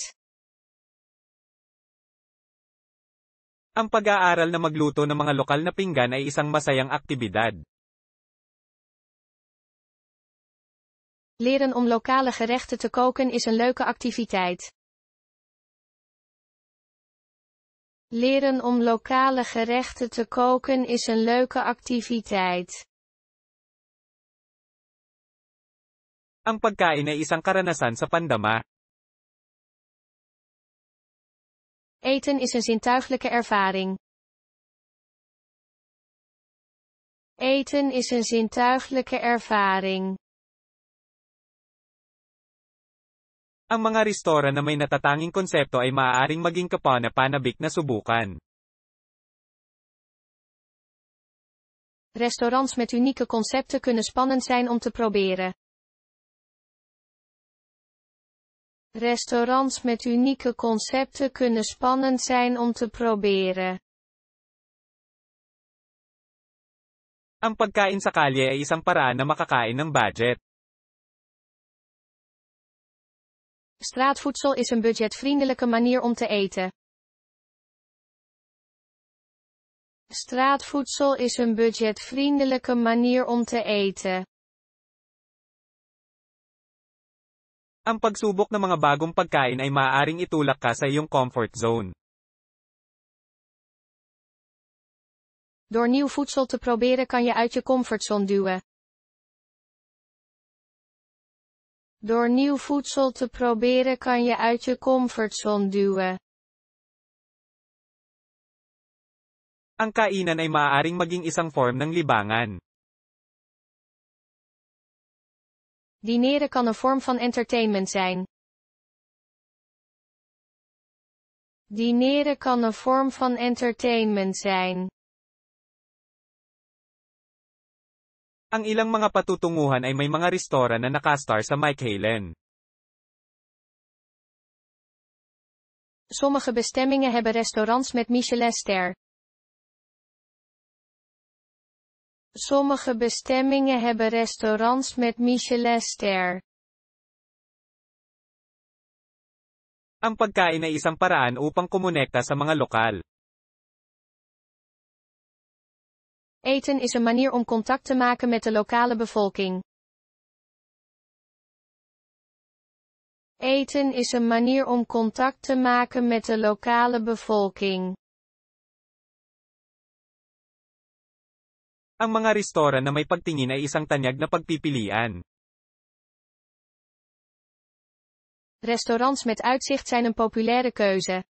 Ang pag-aaral na magluto ng mga lokal na pinggan ay isang masayang aktibidad. Leren om lokale gerechten te koken is een leuke activiteit. Leren om lokale gerechten te koken is een leuke activiteit. Ang pagkain ay isang karanasan sa pandama. Eten is een zintuiglijke ervaring. Eten is een zintuiglijke ervaring. Ang mga restoran na may natatanging konsepto ay maaaring maging kapana-panabik na subukan. Restaurants met unieke concepten kunnen spannend zijn om te proberen. Restaurants met unieke concepten kunnen spannend zijn om te proberen. Ang pagkain sa kalye ay isang paraan na makakain ng budget. Straatvoedsel is een budgetvriendelijke manier om te eten. Straatvoedsel is een budgetvriendelijke manier om te eten. Ang pagsubok ng mga bagong pagkain ay maaaring itulak ka sa iyong comfort zone. Door nieuw voedsel te proberen kan je uit je comfortzone duwen. Door nieuw voedsel te proberen kan je uit je comfortzone duwen. Ang kainan ay maaaring maging isang form ng libangan. Dineren kan een vorm van entertainment zijn. Dineren kan een vorm van entertainment zijn. Ang ilang mga patutunguhan ay may mga restoran na nakastar sa Michelin. Sommige bestemmingen hebben restaurants met Michelinster. Sommige bestemmingen hebben restaurants met Michelinster. Ang pagkain ay isang paraan upang kumonekta sa mga lokal. Eten is een manier om contact te maken met de lokale bevolking. Eten is een manier om contact te maken met de lokale bevolking. Ang mga restoran na may pagtingin ay isang tanyag na pagpipilian. Restaurants met uitzicht zijn een populaire keuze.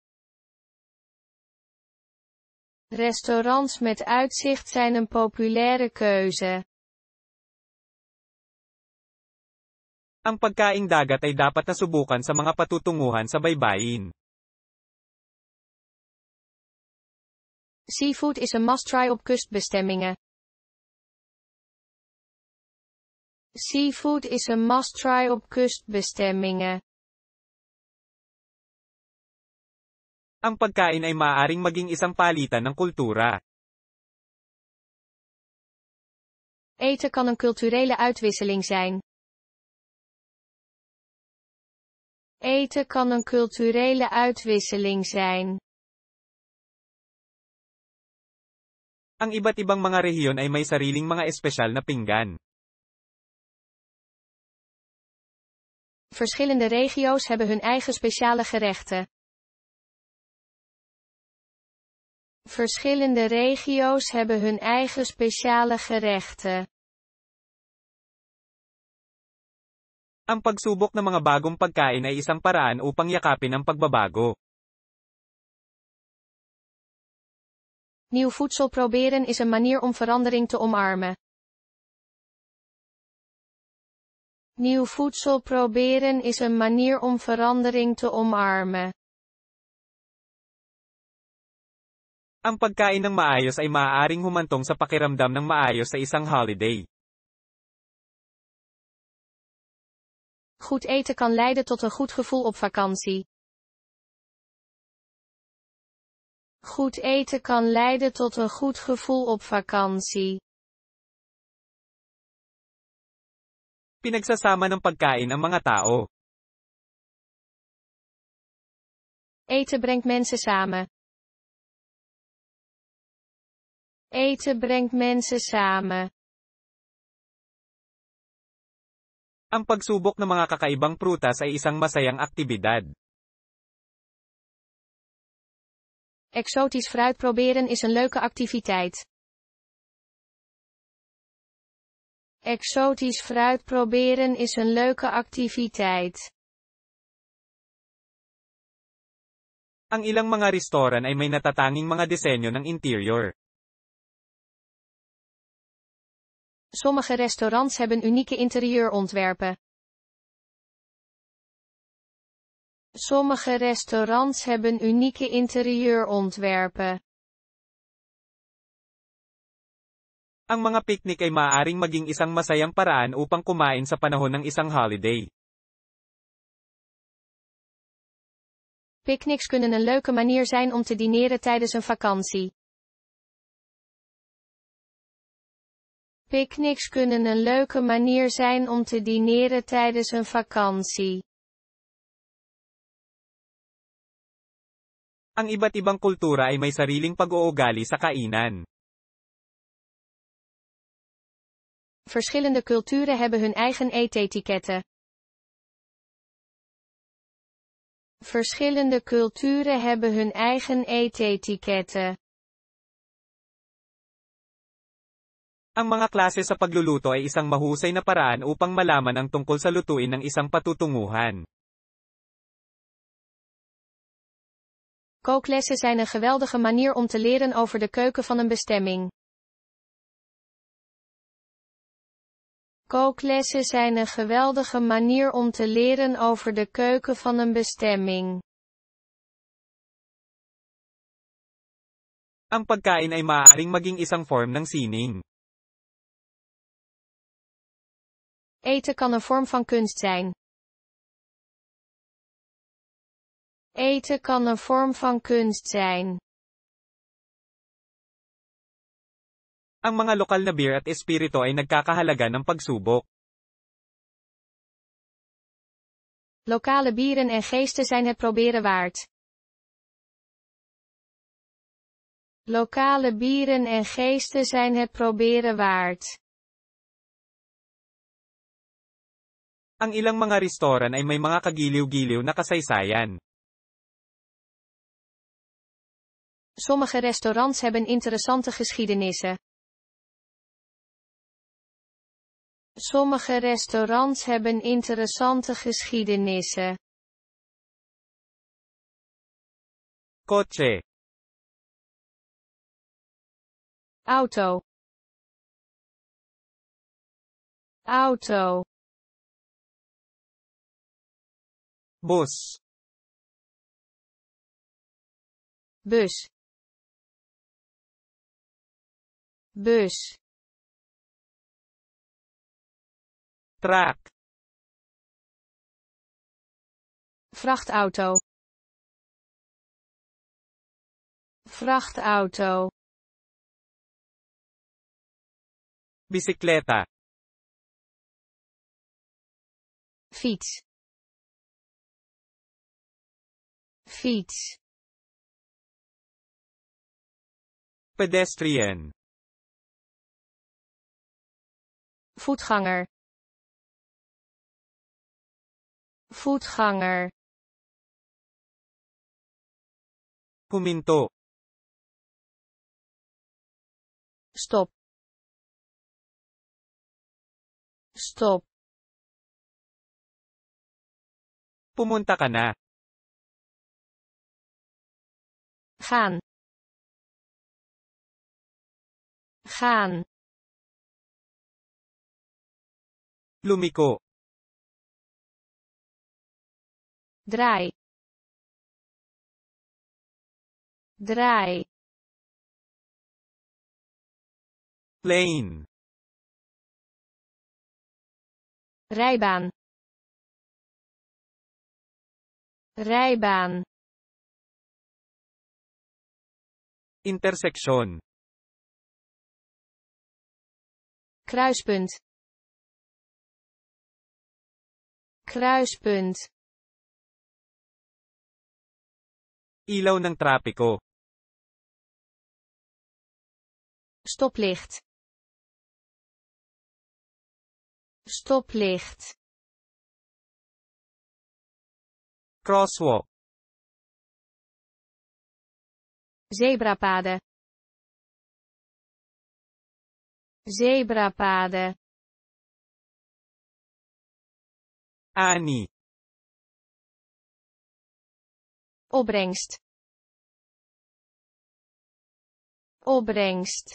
Restaurants met uitzicht zijn een populaire keuze. Ang pagkaing dagat ay dapat na subukan sa mga patutunguhan sa baybayin. Seafood is een must-try op kustbestemmingen. Seafood is een must-try op kustbestemmingen. Ang pagkain ay maaaring maging isang palitan ng kultura. Eten kan een culturele uitwisseling zijn. Eten kan een culturele uitwisseling zijn. Ang iba't ibang mga rehiyon ay may sariling mga espesyal na pinggan. Verschillende regio's hebben hun eigen speciale gerechten. Verschillende regio's hebben hun eigen speciale gerechten. Ang pagsubok ng mga bagong pagkain ay isang paraan upang yakapin ang pagbabago. Nieuw voedsel proberen is een manier om verandering te omarmen. Nieuw voedsel proberen is een manier om verandering te omarmen. Ang pagkain ng maayos ay maaaring humantong sa pakiramdam ng maayos sa isang holiday. Goed eten kan leiden tot een goed gevoel op vakantie. Goed eten kan leiden tot een goed gevoel op vakantie. Pinagsasama ng pagkain ang mga tao. Eten brengt mensen samen. Eten brengt mensen samen. Ang pagsubok ng mga kakaibang prutas ay isang masayang aktibidad. Exotisch fruit proberen is een leuke activiteit. Exotisch fruit proberen is een leuke activiteit. Ang ilang mga restoran ay may natatanging mga disenyo ng interior. Sommige restaurants hebben unieke interieurontwerpen. Sommige restaurants hebben unieke interieurontwerpen. Ang mga picnic ay maaaring maging isang masayang paraan upang kumain sa panahon ng isang holiday. Picnics kunnen een leuke manier zijn om te dineren tijdens een vakantie. Picnics kunnen een leuke manier zijn om te dineren tijdens een vakantie. Ang iba't ibang kultura ay may sariling pag-uugali sa kainan. Verschillende culturen hebben hun eigen eetetiketten. Verschillende culturen hebben hun eigen eetetiketten. Ang mga klase sa pagluluto ay isang mahusay na paraan upang malaman ang tungkol sa lutuin ng isang patutunguhan. Kooklessen zijn een geweldige manier om te leren over de keuken van een bestemming. Kooklessen zijn een geweldige manier om te leren over de keuken van een bestemming. Ang pagkain ay maaaring maging isang form ng sining. Eten kan een vorm van kunst zijn. Eten kan een vorm van kunst zijn. Ang mga lokal na beer at espiritu ay nagkakahalaga ng pagsubok. Lokale bieren en geesten zijn het proberen waard. Lokale bieren en geesten zijn het proberen waard. Ang ilang mga restoran ay may mga kagiliw-giliw na kasaysayan. Sommige restaurants hebben interessante geschiedenissen. Sommige restaurants hebben interessante geschiedenissen. Kotse. Auto. Auto. Bus. Bus. Bus. Truck. Vrachtauto. Vrachtauto. Bisikleta. Fiets. Fiets. Pedestrian. Voetganger. Voetganger. Huminto. Stop. Stop. Pumunta ka na. Gaan. Gaan. Lumiko. Draai. Draai. Lane. Rijbaan. Rijbaan. Interseksyon. Kruispunt. Kruispunt. Ilaw ng trapiko. Stoplicht. Stoplicht. Crosswalk. Zebrapaden. Zebrapaden. Ani. Opbrengst. Opbrengst.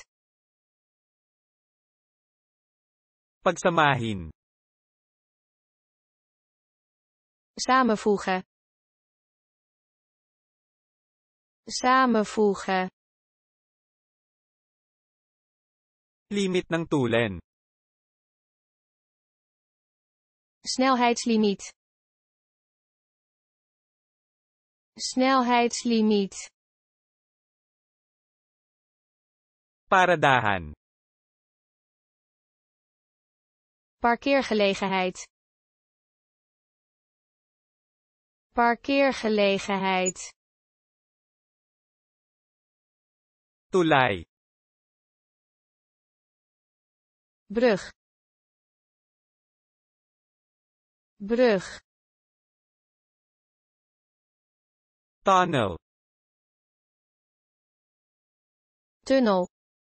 Pagsamahin. Samenvoegen. Samenvoegen. Limit ng tulen. Snelheidslimiet. Snelheidslimiet. Paradahan. Parkeergelegenheid. Parkeergelegenheid. Tulay. Brug. Brug. Tunnel. Tunnel.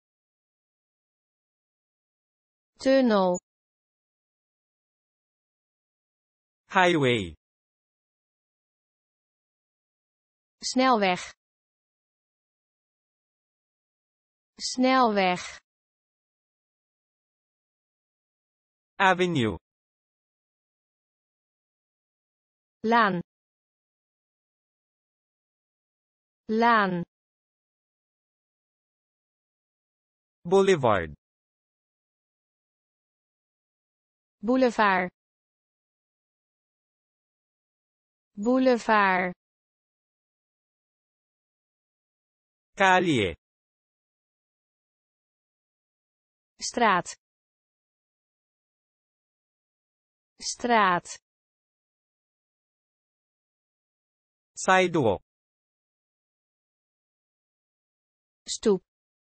Tunnel. Highway. Snelweg. Snelweg. Avenue. Laan. Laan. Boulevard. Boulevard. Boulevard. Kalye. Straat. Straat. Sidewalk. Stoep.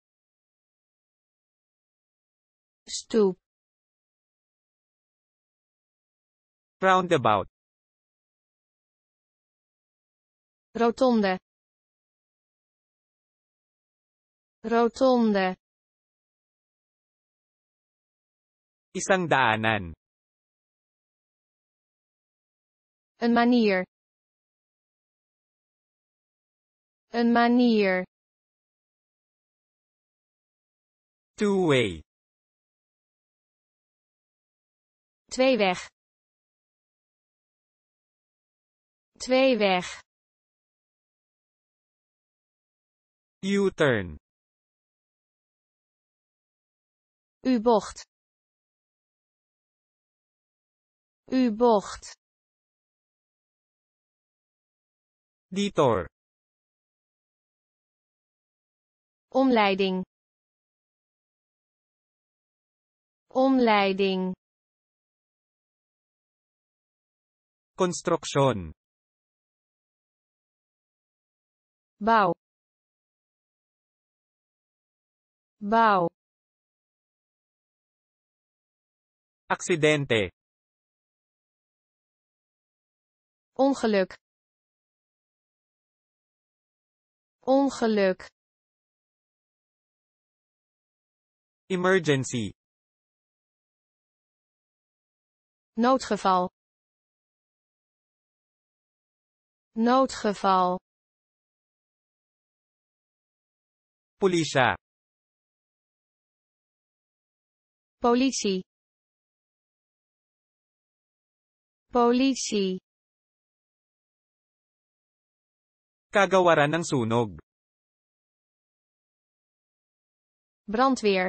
Stoep. Roundabout. Rotonde. Rotonde. Isang daanan. Een manier. Een manier. Two-way. Tweeweg. Tweeweg. U-turn. U-bocht. U-bocht. Detour. Omleiding. Omleiding. Construksyon. Bouw. Bouw. Aksidente. Ongeluk. Ongeluk. Emergency. Noodgeval. Noodgeval. Pulisya. Politie. Politie. Kagawaran ng sunog. Brandweer.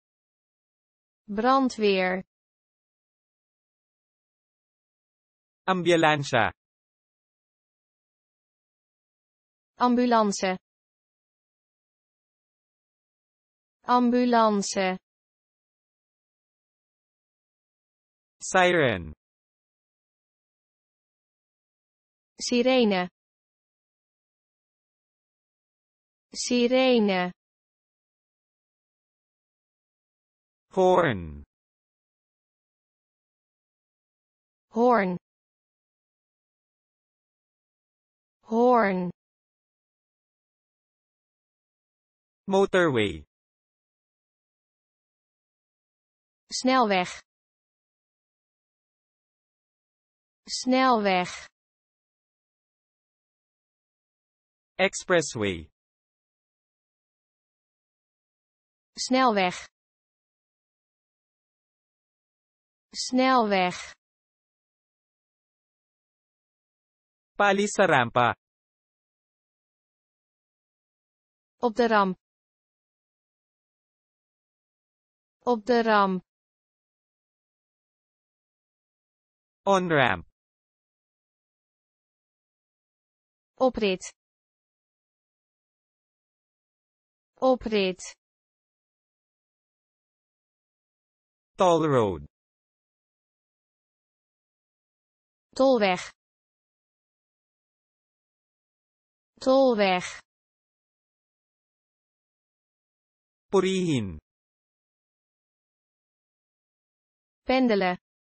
Brandweer. Ambulansya. Ambulance. Ambulance. Siren. Sirene. Sirene. Horn. Hoorn. Hoorn. Motorway. Snelweg. Snelweg. Expressway. Snelweg. Snelweg. Palis sa rampa. Op de ramp. Op de ramp. On-ramp. Oprit. Oprit. Toll road. Tolweg. Tolweg. Purihin. Pendelen.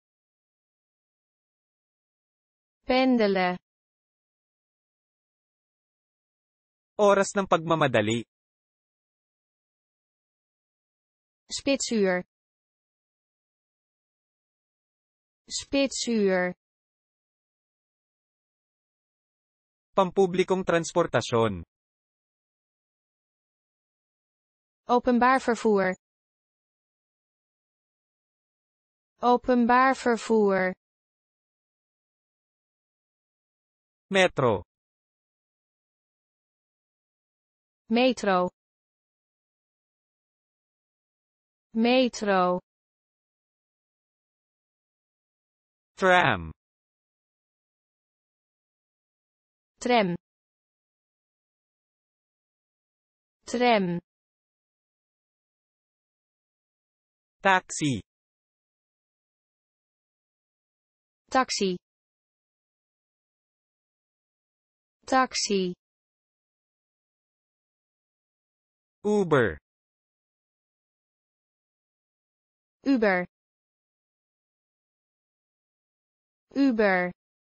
Pendelen. Oras ng pagmamadali. Spitsuur. Spitsuur. Pampublikong transportasyon. Openbaar vervoer. Openbaar vervoer. Metro. Metro. Metro. Tram. Tram. Tram. Taxi. Taxi. Taxi. Uber. Uber. Uber.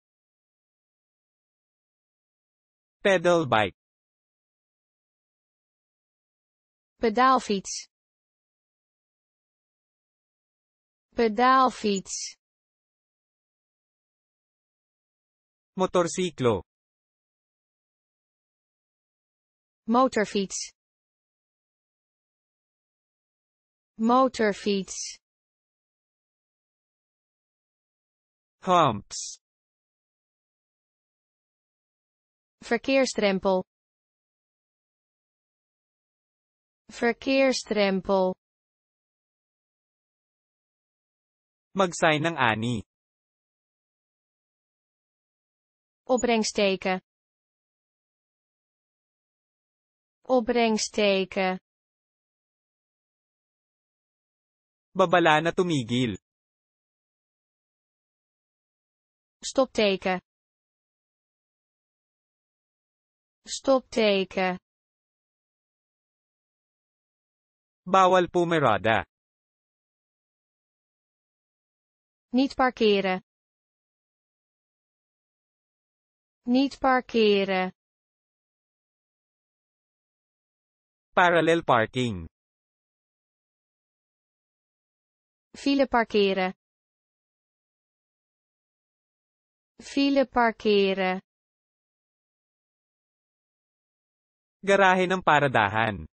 Pedal bike. Pedaalfiets. Pedaalfiets. Motorsiklo. Motorfiets. Motorfiets. Humps. Verkeersdrempel. Verkeersdrempel. Magsign ng ani. Opbrengsteken. Opbrengsteken. Babala na tumigil. Stopteken. Stopteken. Bawal pumerada. Niet parkeren. Niet parkeren. Parallel parking. File parkeren. File parkeren. Garahe ng paradahan.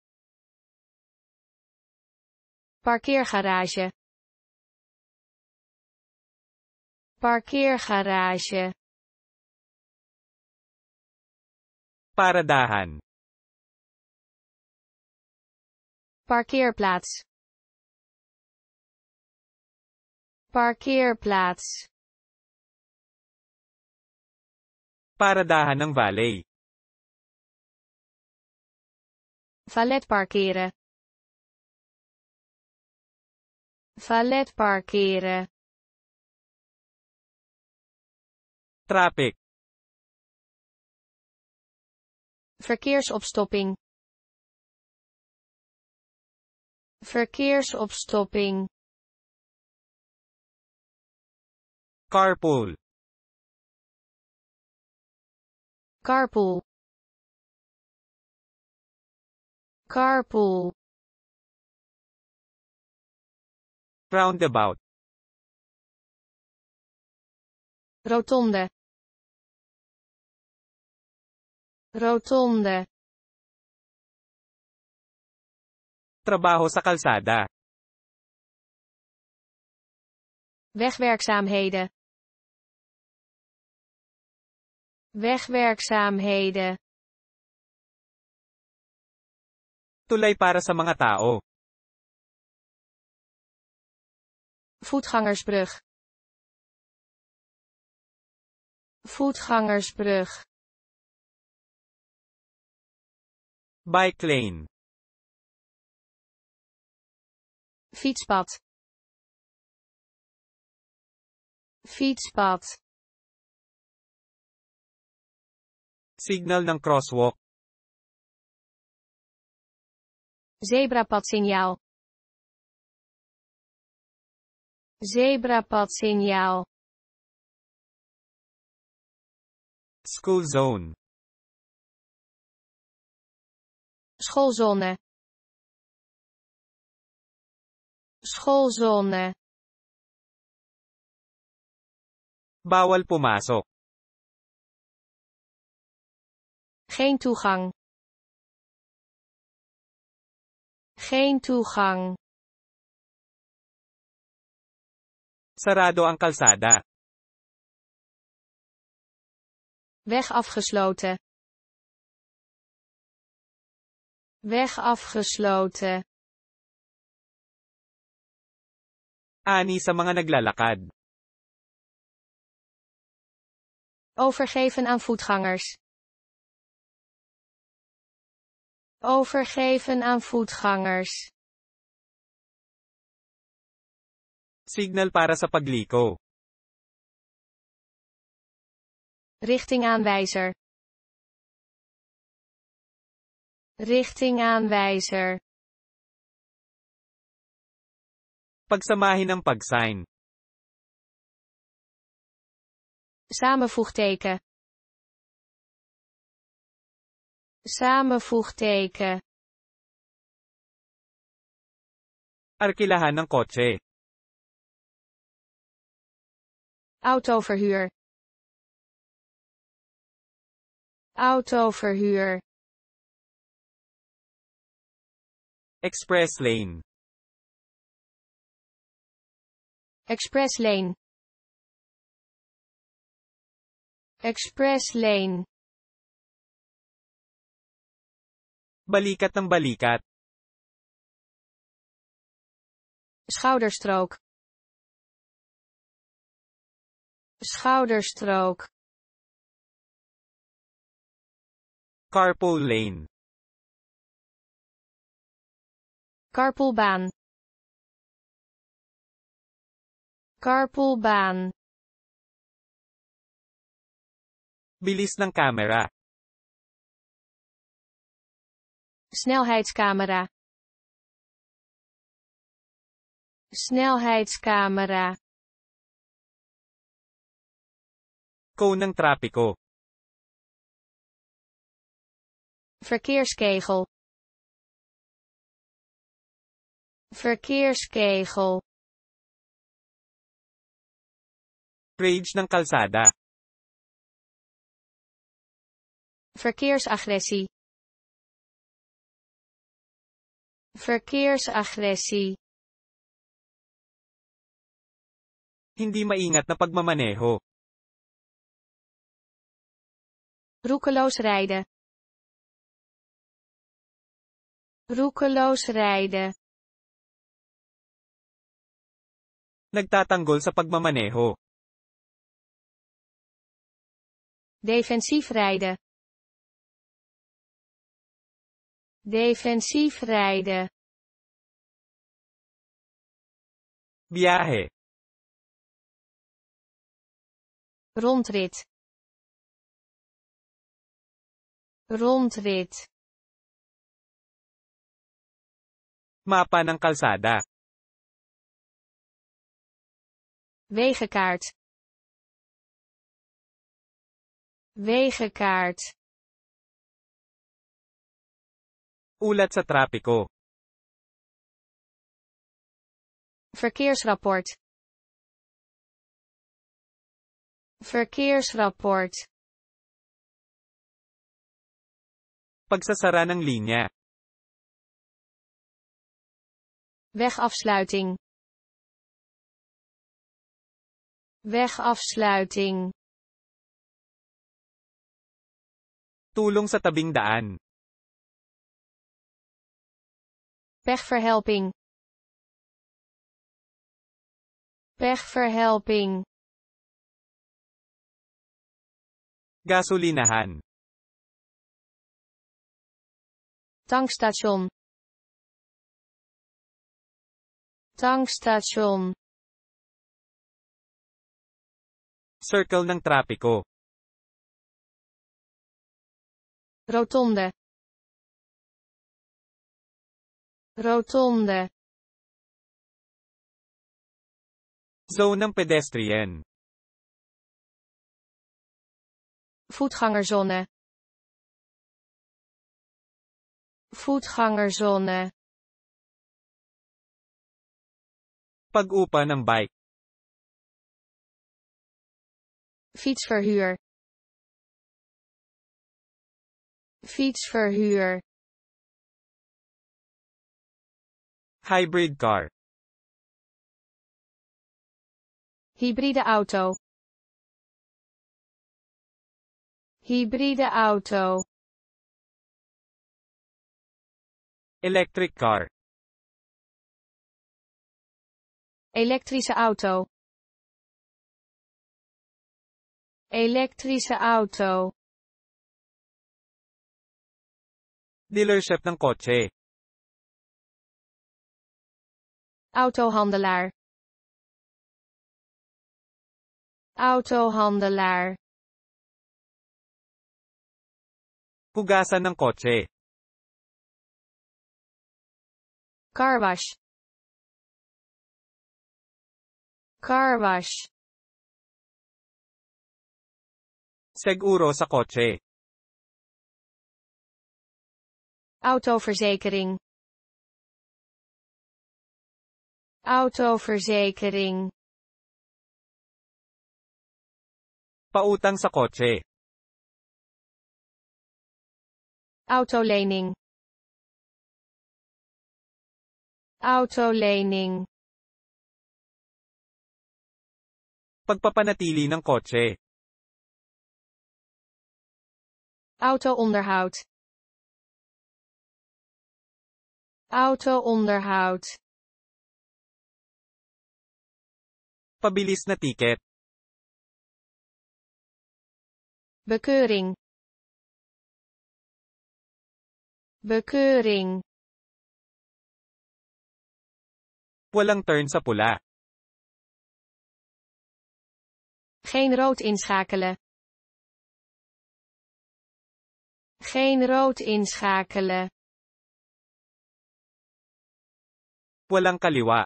Parkeergarage. Parkeergarage. Paradahan. Parkeerplaats. Parkeerplaats. Paradahan ng valet. Valet parkeren. Valet parkeren. Traffic. Verkeersopstopping. Verkeersopstopping. Carpool. Carpool. Carpool. Roundabout. Rotonde. Rotonde. Trabaho sa kalsada. Wegwerkzaamheden. Wegwerkzaamheden. Tulay para sa mga tao. Voetgangersbrug. Voetgangersbrug. Bike lane. Fietspad. Fietspad. Signal ng crosswalk. Zebrapadsignaal. Zebrapadsignaal. School zone. Schoolzone. Schoolzone. Bawal pumasok. Geen toegang. Geen toegang. Sarado ang kalsada. Weg afgesloten. Weg afgesloten. Ani sa mga naglalakad. Overgeven aan voetgangers. Overgeven aan voetgangers. Signal para sa pagliko. Richtingaanwijzer. Richtingaanwijzer. Pagsamahin ang pagsign. Samenvoegteken. Samenvoegteken. Arkilahan ng kotse. Autoverhuur. Autoverhuur. Express lane. Express lane. Express lane. Balikat ng balikat. Schouderstrook. Schouderstrook. Carpool lane. Carpoolbaan. Carpoolbaan. Bilis ng camera. Snelheidscamera. Snelheidscamera. Cone ng trapiko. Verkeerskegel. Verkeerskegel. Rage ng kalsada. Verkeersagressie. Verkeersagressie. Hindi maingat na pagmamaneho. Roekeloos rijden. Roekeloos rijden. Nagtatanggol sa pagmamaneho. Defensief rijden. Defensief rijden. Biyahe. Rondrit. Rondrit. Mapa ng kalsada. Wegenkaart. Wegenkaart. Ulat sa trapiko. Verkeersrapport. Verkeersrapport. Pagsasara ng linya. Wegafsluiting. Wegafsluiting. Tulong sa tabing daan. Pechverhelping. Pechverhelping. Gasolinahan. Tankstation. Tankstation. Circle ng trapiko. Rotonde. Rotonde. Zone ng pedestrian. Voetgangerzone. Voetgangerzone. Pag-upa ng bike. Fietsverhuur. Fietsverhuur. Hybrid car. Hybride auto. Hybride auto. Electric car. Elektrische auto. Elektrische auto. Dealership ng kotse. Autohandelaar. Autohandelaar. Hugasan ng kotse. Car wash. Car wash. Seguro sa kotse. Autoverzekering. Autoverzekering. Pautang sa kotse. Autolening. Autolening. Pagpapanatili ng kotse. Auto-onderhoud. Auto-onderhoud. Pabilis na tiket. Bekeuring. Bekeuring. Walang turn sa pula. Geen rood inschakelen. Geen rood inschakelen. Walang kaliwa.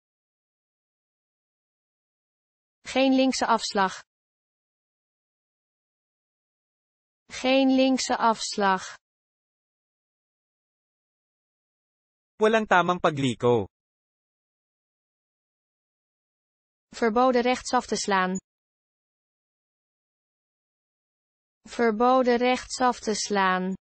Geen linkse afslag. Geen linkse afslag. Walang tamang pagliko. Verboden rechtsaf te slaan. Verboden rechtsaf te slaan.